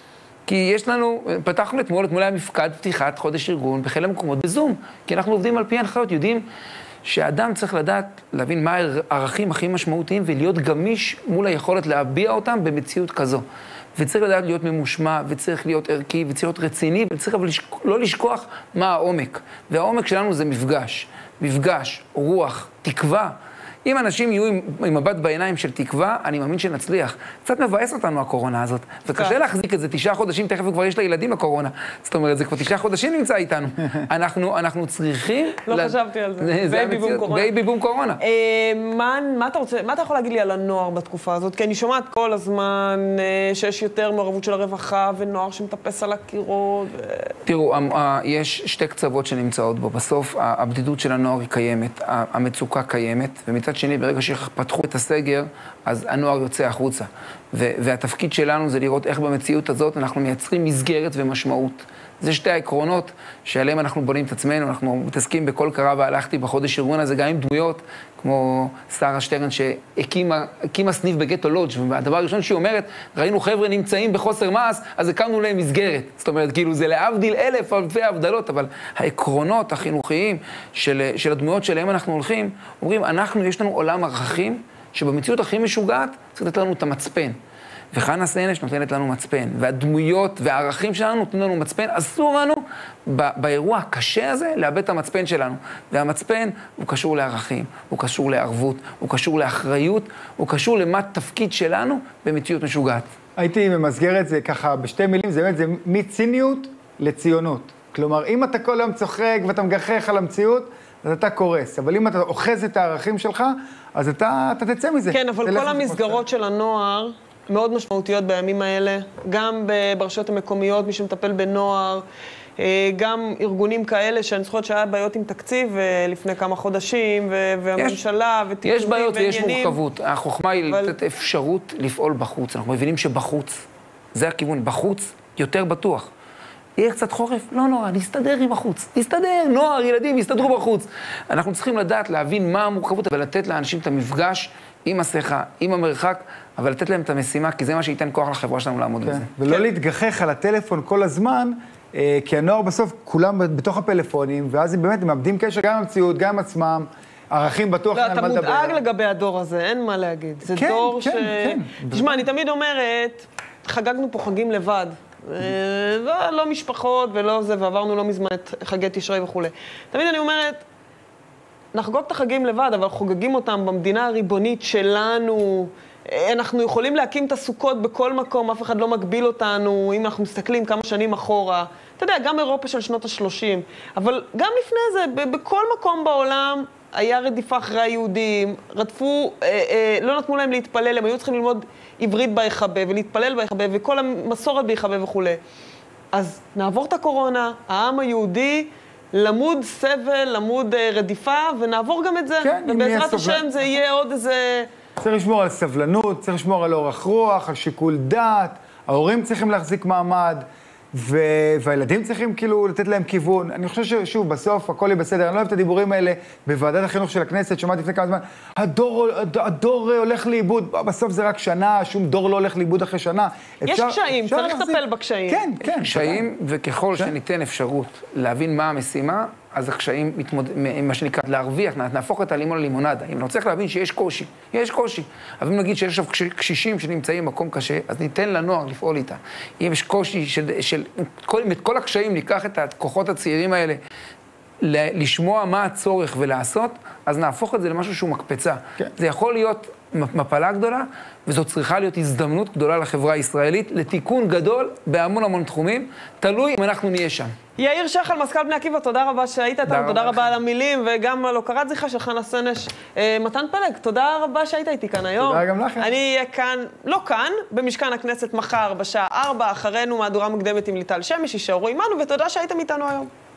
כי יש לנו, פתחנו אתמול, אתמול היה מפקד פתיחת חודש ארגון בחיל המקומות בזום, כי אנחנו עובדים על פי הנחיות, יודעים שהאדם צריך לדעת, להבין מה הערכים הכי משמעותיים ולהיות גמיש מול היכולת להביע אותם במציאות כזו. וצריך לדעת להיות ממושמע, וצריך להיות ערכי, וצריך להיות רציני, וצריך אבל לא לשכוח מה העומק. והעומק שלנו זה מפגש. מפגש, רוח, תקווה. אם אנשים יהיו עם, עם מבט בעיניים של תקווה, אני מאמין שנצליח. קצת מבאס אותנו הקורונה הזאת. וקשה להחזיק את זה תשעה חודשים, תכף כבר יש לילדים הקורונה. זאת אומרת, זה כבר תשעה חודשים נמצא איתנו. אנחנו, אנחנו צריכים... לא חשבתי על זה. בייבי בום קורונה. בייבי בום קורונה. מה, מה אתה רוצה, מה אתה יכול להגיד לי על הנוער בתקופה הזאת? כי אני שומעת כל הזמן שיש יותר מעורבות של הרווחה ונוער שמטפס על הקירות. תראו, יש שתי קצוות שנמצאות בו. בסוף, הבדידות של הנוער היא קיימת, המצוקה קיימת, ומצד שני, ברגע שפתחו את הסגר, אז הנוער יוצא החוצה. והתפקיד שלנו זה לראות איך במציאות הזאת אנחנו מייצרים מסגרת ומשמעות. זה שתי העקרונות שעליהם אנחנו בונים את עצמנו, אנחנו מתעסקים בכל קרא והלכתי בחודש ארגון הזה, גם עם דמויות, כמו שרה שטרן שהקימה סניף בגטו לודג', והדבר הראשון שהיא אומרת, ראינו חבר'ה נמצאים בחוסר מעש, אז הקמנו להם מסגרת. זאת אומרת, כאילו זה להבדיל אלף אלפי הבדלות, אבל העקרונות החינוכיים של, של הדמויות שלהם אנחנו הולכים, אומרים, אנחנו, יש לנו עולם ערכים, שבמציאות הכי משוגעת צריך לתת לנו את המצפן. וחנה סנש נותנת לנו מצפן, והדמויות והערכים שלנו נותנים לנו מצפן, אסור לנו באירוע הקשה הזה לאבד את המצפן שלנו. והמצפן הוא קשור לערכים, הוא קשור לערבות, הוא קשור לאחריות, הוא קשור למה תפקיד שלנו במציאות משוגעת. הייתי ממסגר את זה ככה בשתי מילים, זה באמת, זה מציניות לציונות. כלומר, אם אתה כל היום צוחק ואתה מגחך על המציאות, אז אתה קורס. אבל אם אתה אוחז את הערכים שלך, אז אתה, אתה תצא מזה. כן, אבל כל המסגרות של הנוער מאוד משמעותיות בימים האלה, גם ברשויות המקומיות, מי שמטפל בנוער, גם ארגונים כאלה שאני זוכרת שהיה בעיות עם תקציב לפני כמה חודשים, והממשלה ותיקונים יש בעיות ועניינים. ויש מורכבות. החוכמה היא לתת אפשרות לפעול בחוץ. אנחנו מבינים שבחוץ, זה הכיוון, בחוץ יותר בטוח. יהיה קצת חורף? לא נורא, נסתדר עם החוץ. נסתדר, נוער, ילדים, יסתדרו בחוץ. אנחנו צריכים לדעת, להבין מה המורכבות, ולתת לאנשים את המפגש עם השיחה, עם המרחק, אבל לתת להם את המשימה, כי זה מה שייתן כוח לחברה שלנו לעמוד בזה. ולא להתגחך על הטלפון כל הזמן, כי הנוער בסוף כולם בתוך הפלאפונים, ואז הם באמת מאבדים קשר גם עם המציאות, גם עם עצמם, ערכים בטוח לא, אתה מודאג לגבי הדור הזה, אין מה להגיד. זה דור ש... תשמע, אני תמיד אומרת, חגגנו פה חגים לבד. לא, לא משפחות ולא זה, ועברנו לא מזמן את חגי תשרי וכו'. תמיד אני אומרת, נחגוג את החגים לבד, אבל חוגגים אותם במדינה הריבונית שלנו. אנחנו יכולים להקים את הסוכות בכל מקום, אף אחד לא מגביל אותנו, אם אנחנו מסתכלים כמה שנים אחורה. אתה יודע, גם אירופה של שנות ה-שלושים, אבל גם לפני זה, בכל מקום בעולם היה רדיפה אחרי היהודים, רדפו, אה, אה, לא נתנו להם להתפלל, הם היו צריכים ללמוד עברית בהיחבא ולהתפלל בהיחבא וכל המסורת בהיחבא וכו'. אז נעבור את הקורונה, העם היהודי, למוד סבל, למוד אה, רדיפה, ונעבור גם את זה. כן, ובעזרת השם זה יהיה עוד איזה... צריך לשמור על סבלנות, צריך לשמור על אורך רוח, על שיקול דעת, ההורים צריכים להחזיק מעמד, ו... והילדים צריכים כאילו לתת להם כיוון. אני חושב ששוב, בסוף הכל יהיה בסדר. אני לא אוהב את הדיבורים האלה בוועדת החינוך של הכנסת, שמעתי לפני כמה זמן, הדור, הדור הולך לאיבוד, בסוף זה רק שנה, שום דור לא הולך לאיבוד אחרי שנה. יש אפשר, קשיים, אפשר צריך לטפל בקשיים. כן, כן. קשיים, וככל כן. שניתן אפשרות להבין מה המשימה, אז הקשיים, מתמוד... מה שנקרא, להרוויח, נהפוך את הלימון ללימונדה. אם אני צריך להבין שיש קושי, יש קושי. אבל אם נגיד שיש עכשיו קשישים שנמצאים במקום קשה, אז ניתן לנוער לפעול איתה. אם יש קושי של... של... כל... את כל הקשיים, ניקח את הכוחות הצעירים האלה, ל... לשמוע מה הצורך ולעשות, אז נהפוך את זה למשהו שהוא מקפצה. כן. זה יכול להיות מפלה גדולה, וזאת צריכה להיות הזדמנות גדולה לחברה הישראלית, לתיקון גדול בהמון המון תחומים, תלוי אם אנחנו נהיה שם. יאיר שחל, מזכ"ל בני עקיבא, תודה רבה שהיית איתנו, תודה רבה על המילים, וגם על הוקרת זכרה של חנה סנש. מתן פלג, תודה רבה שהיית איתי כאן היום. תודה גם לכם. אני אהיה כאן, לא כאן, במשכן הכנסת מחר בשעה ארבע, אחרינו מהדורה מוקדמת עם ליטל שמש, יישארו עימנו, ותודה שהייתם איתנו היום.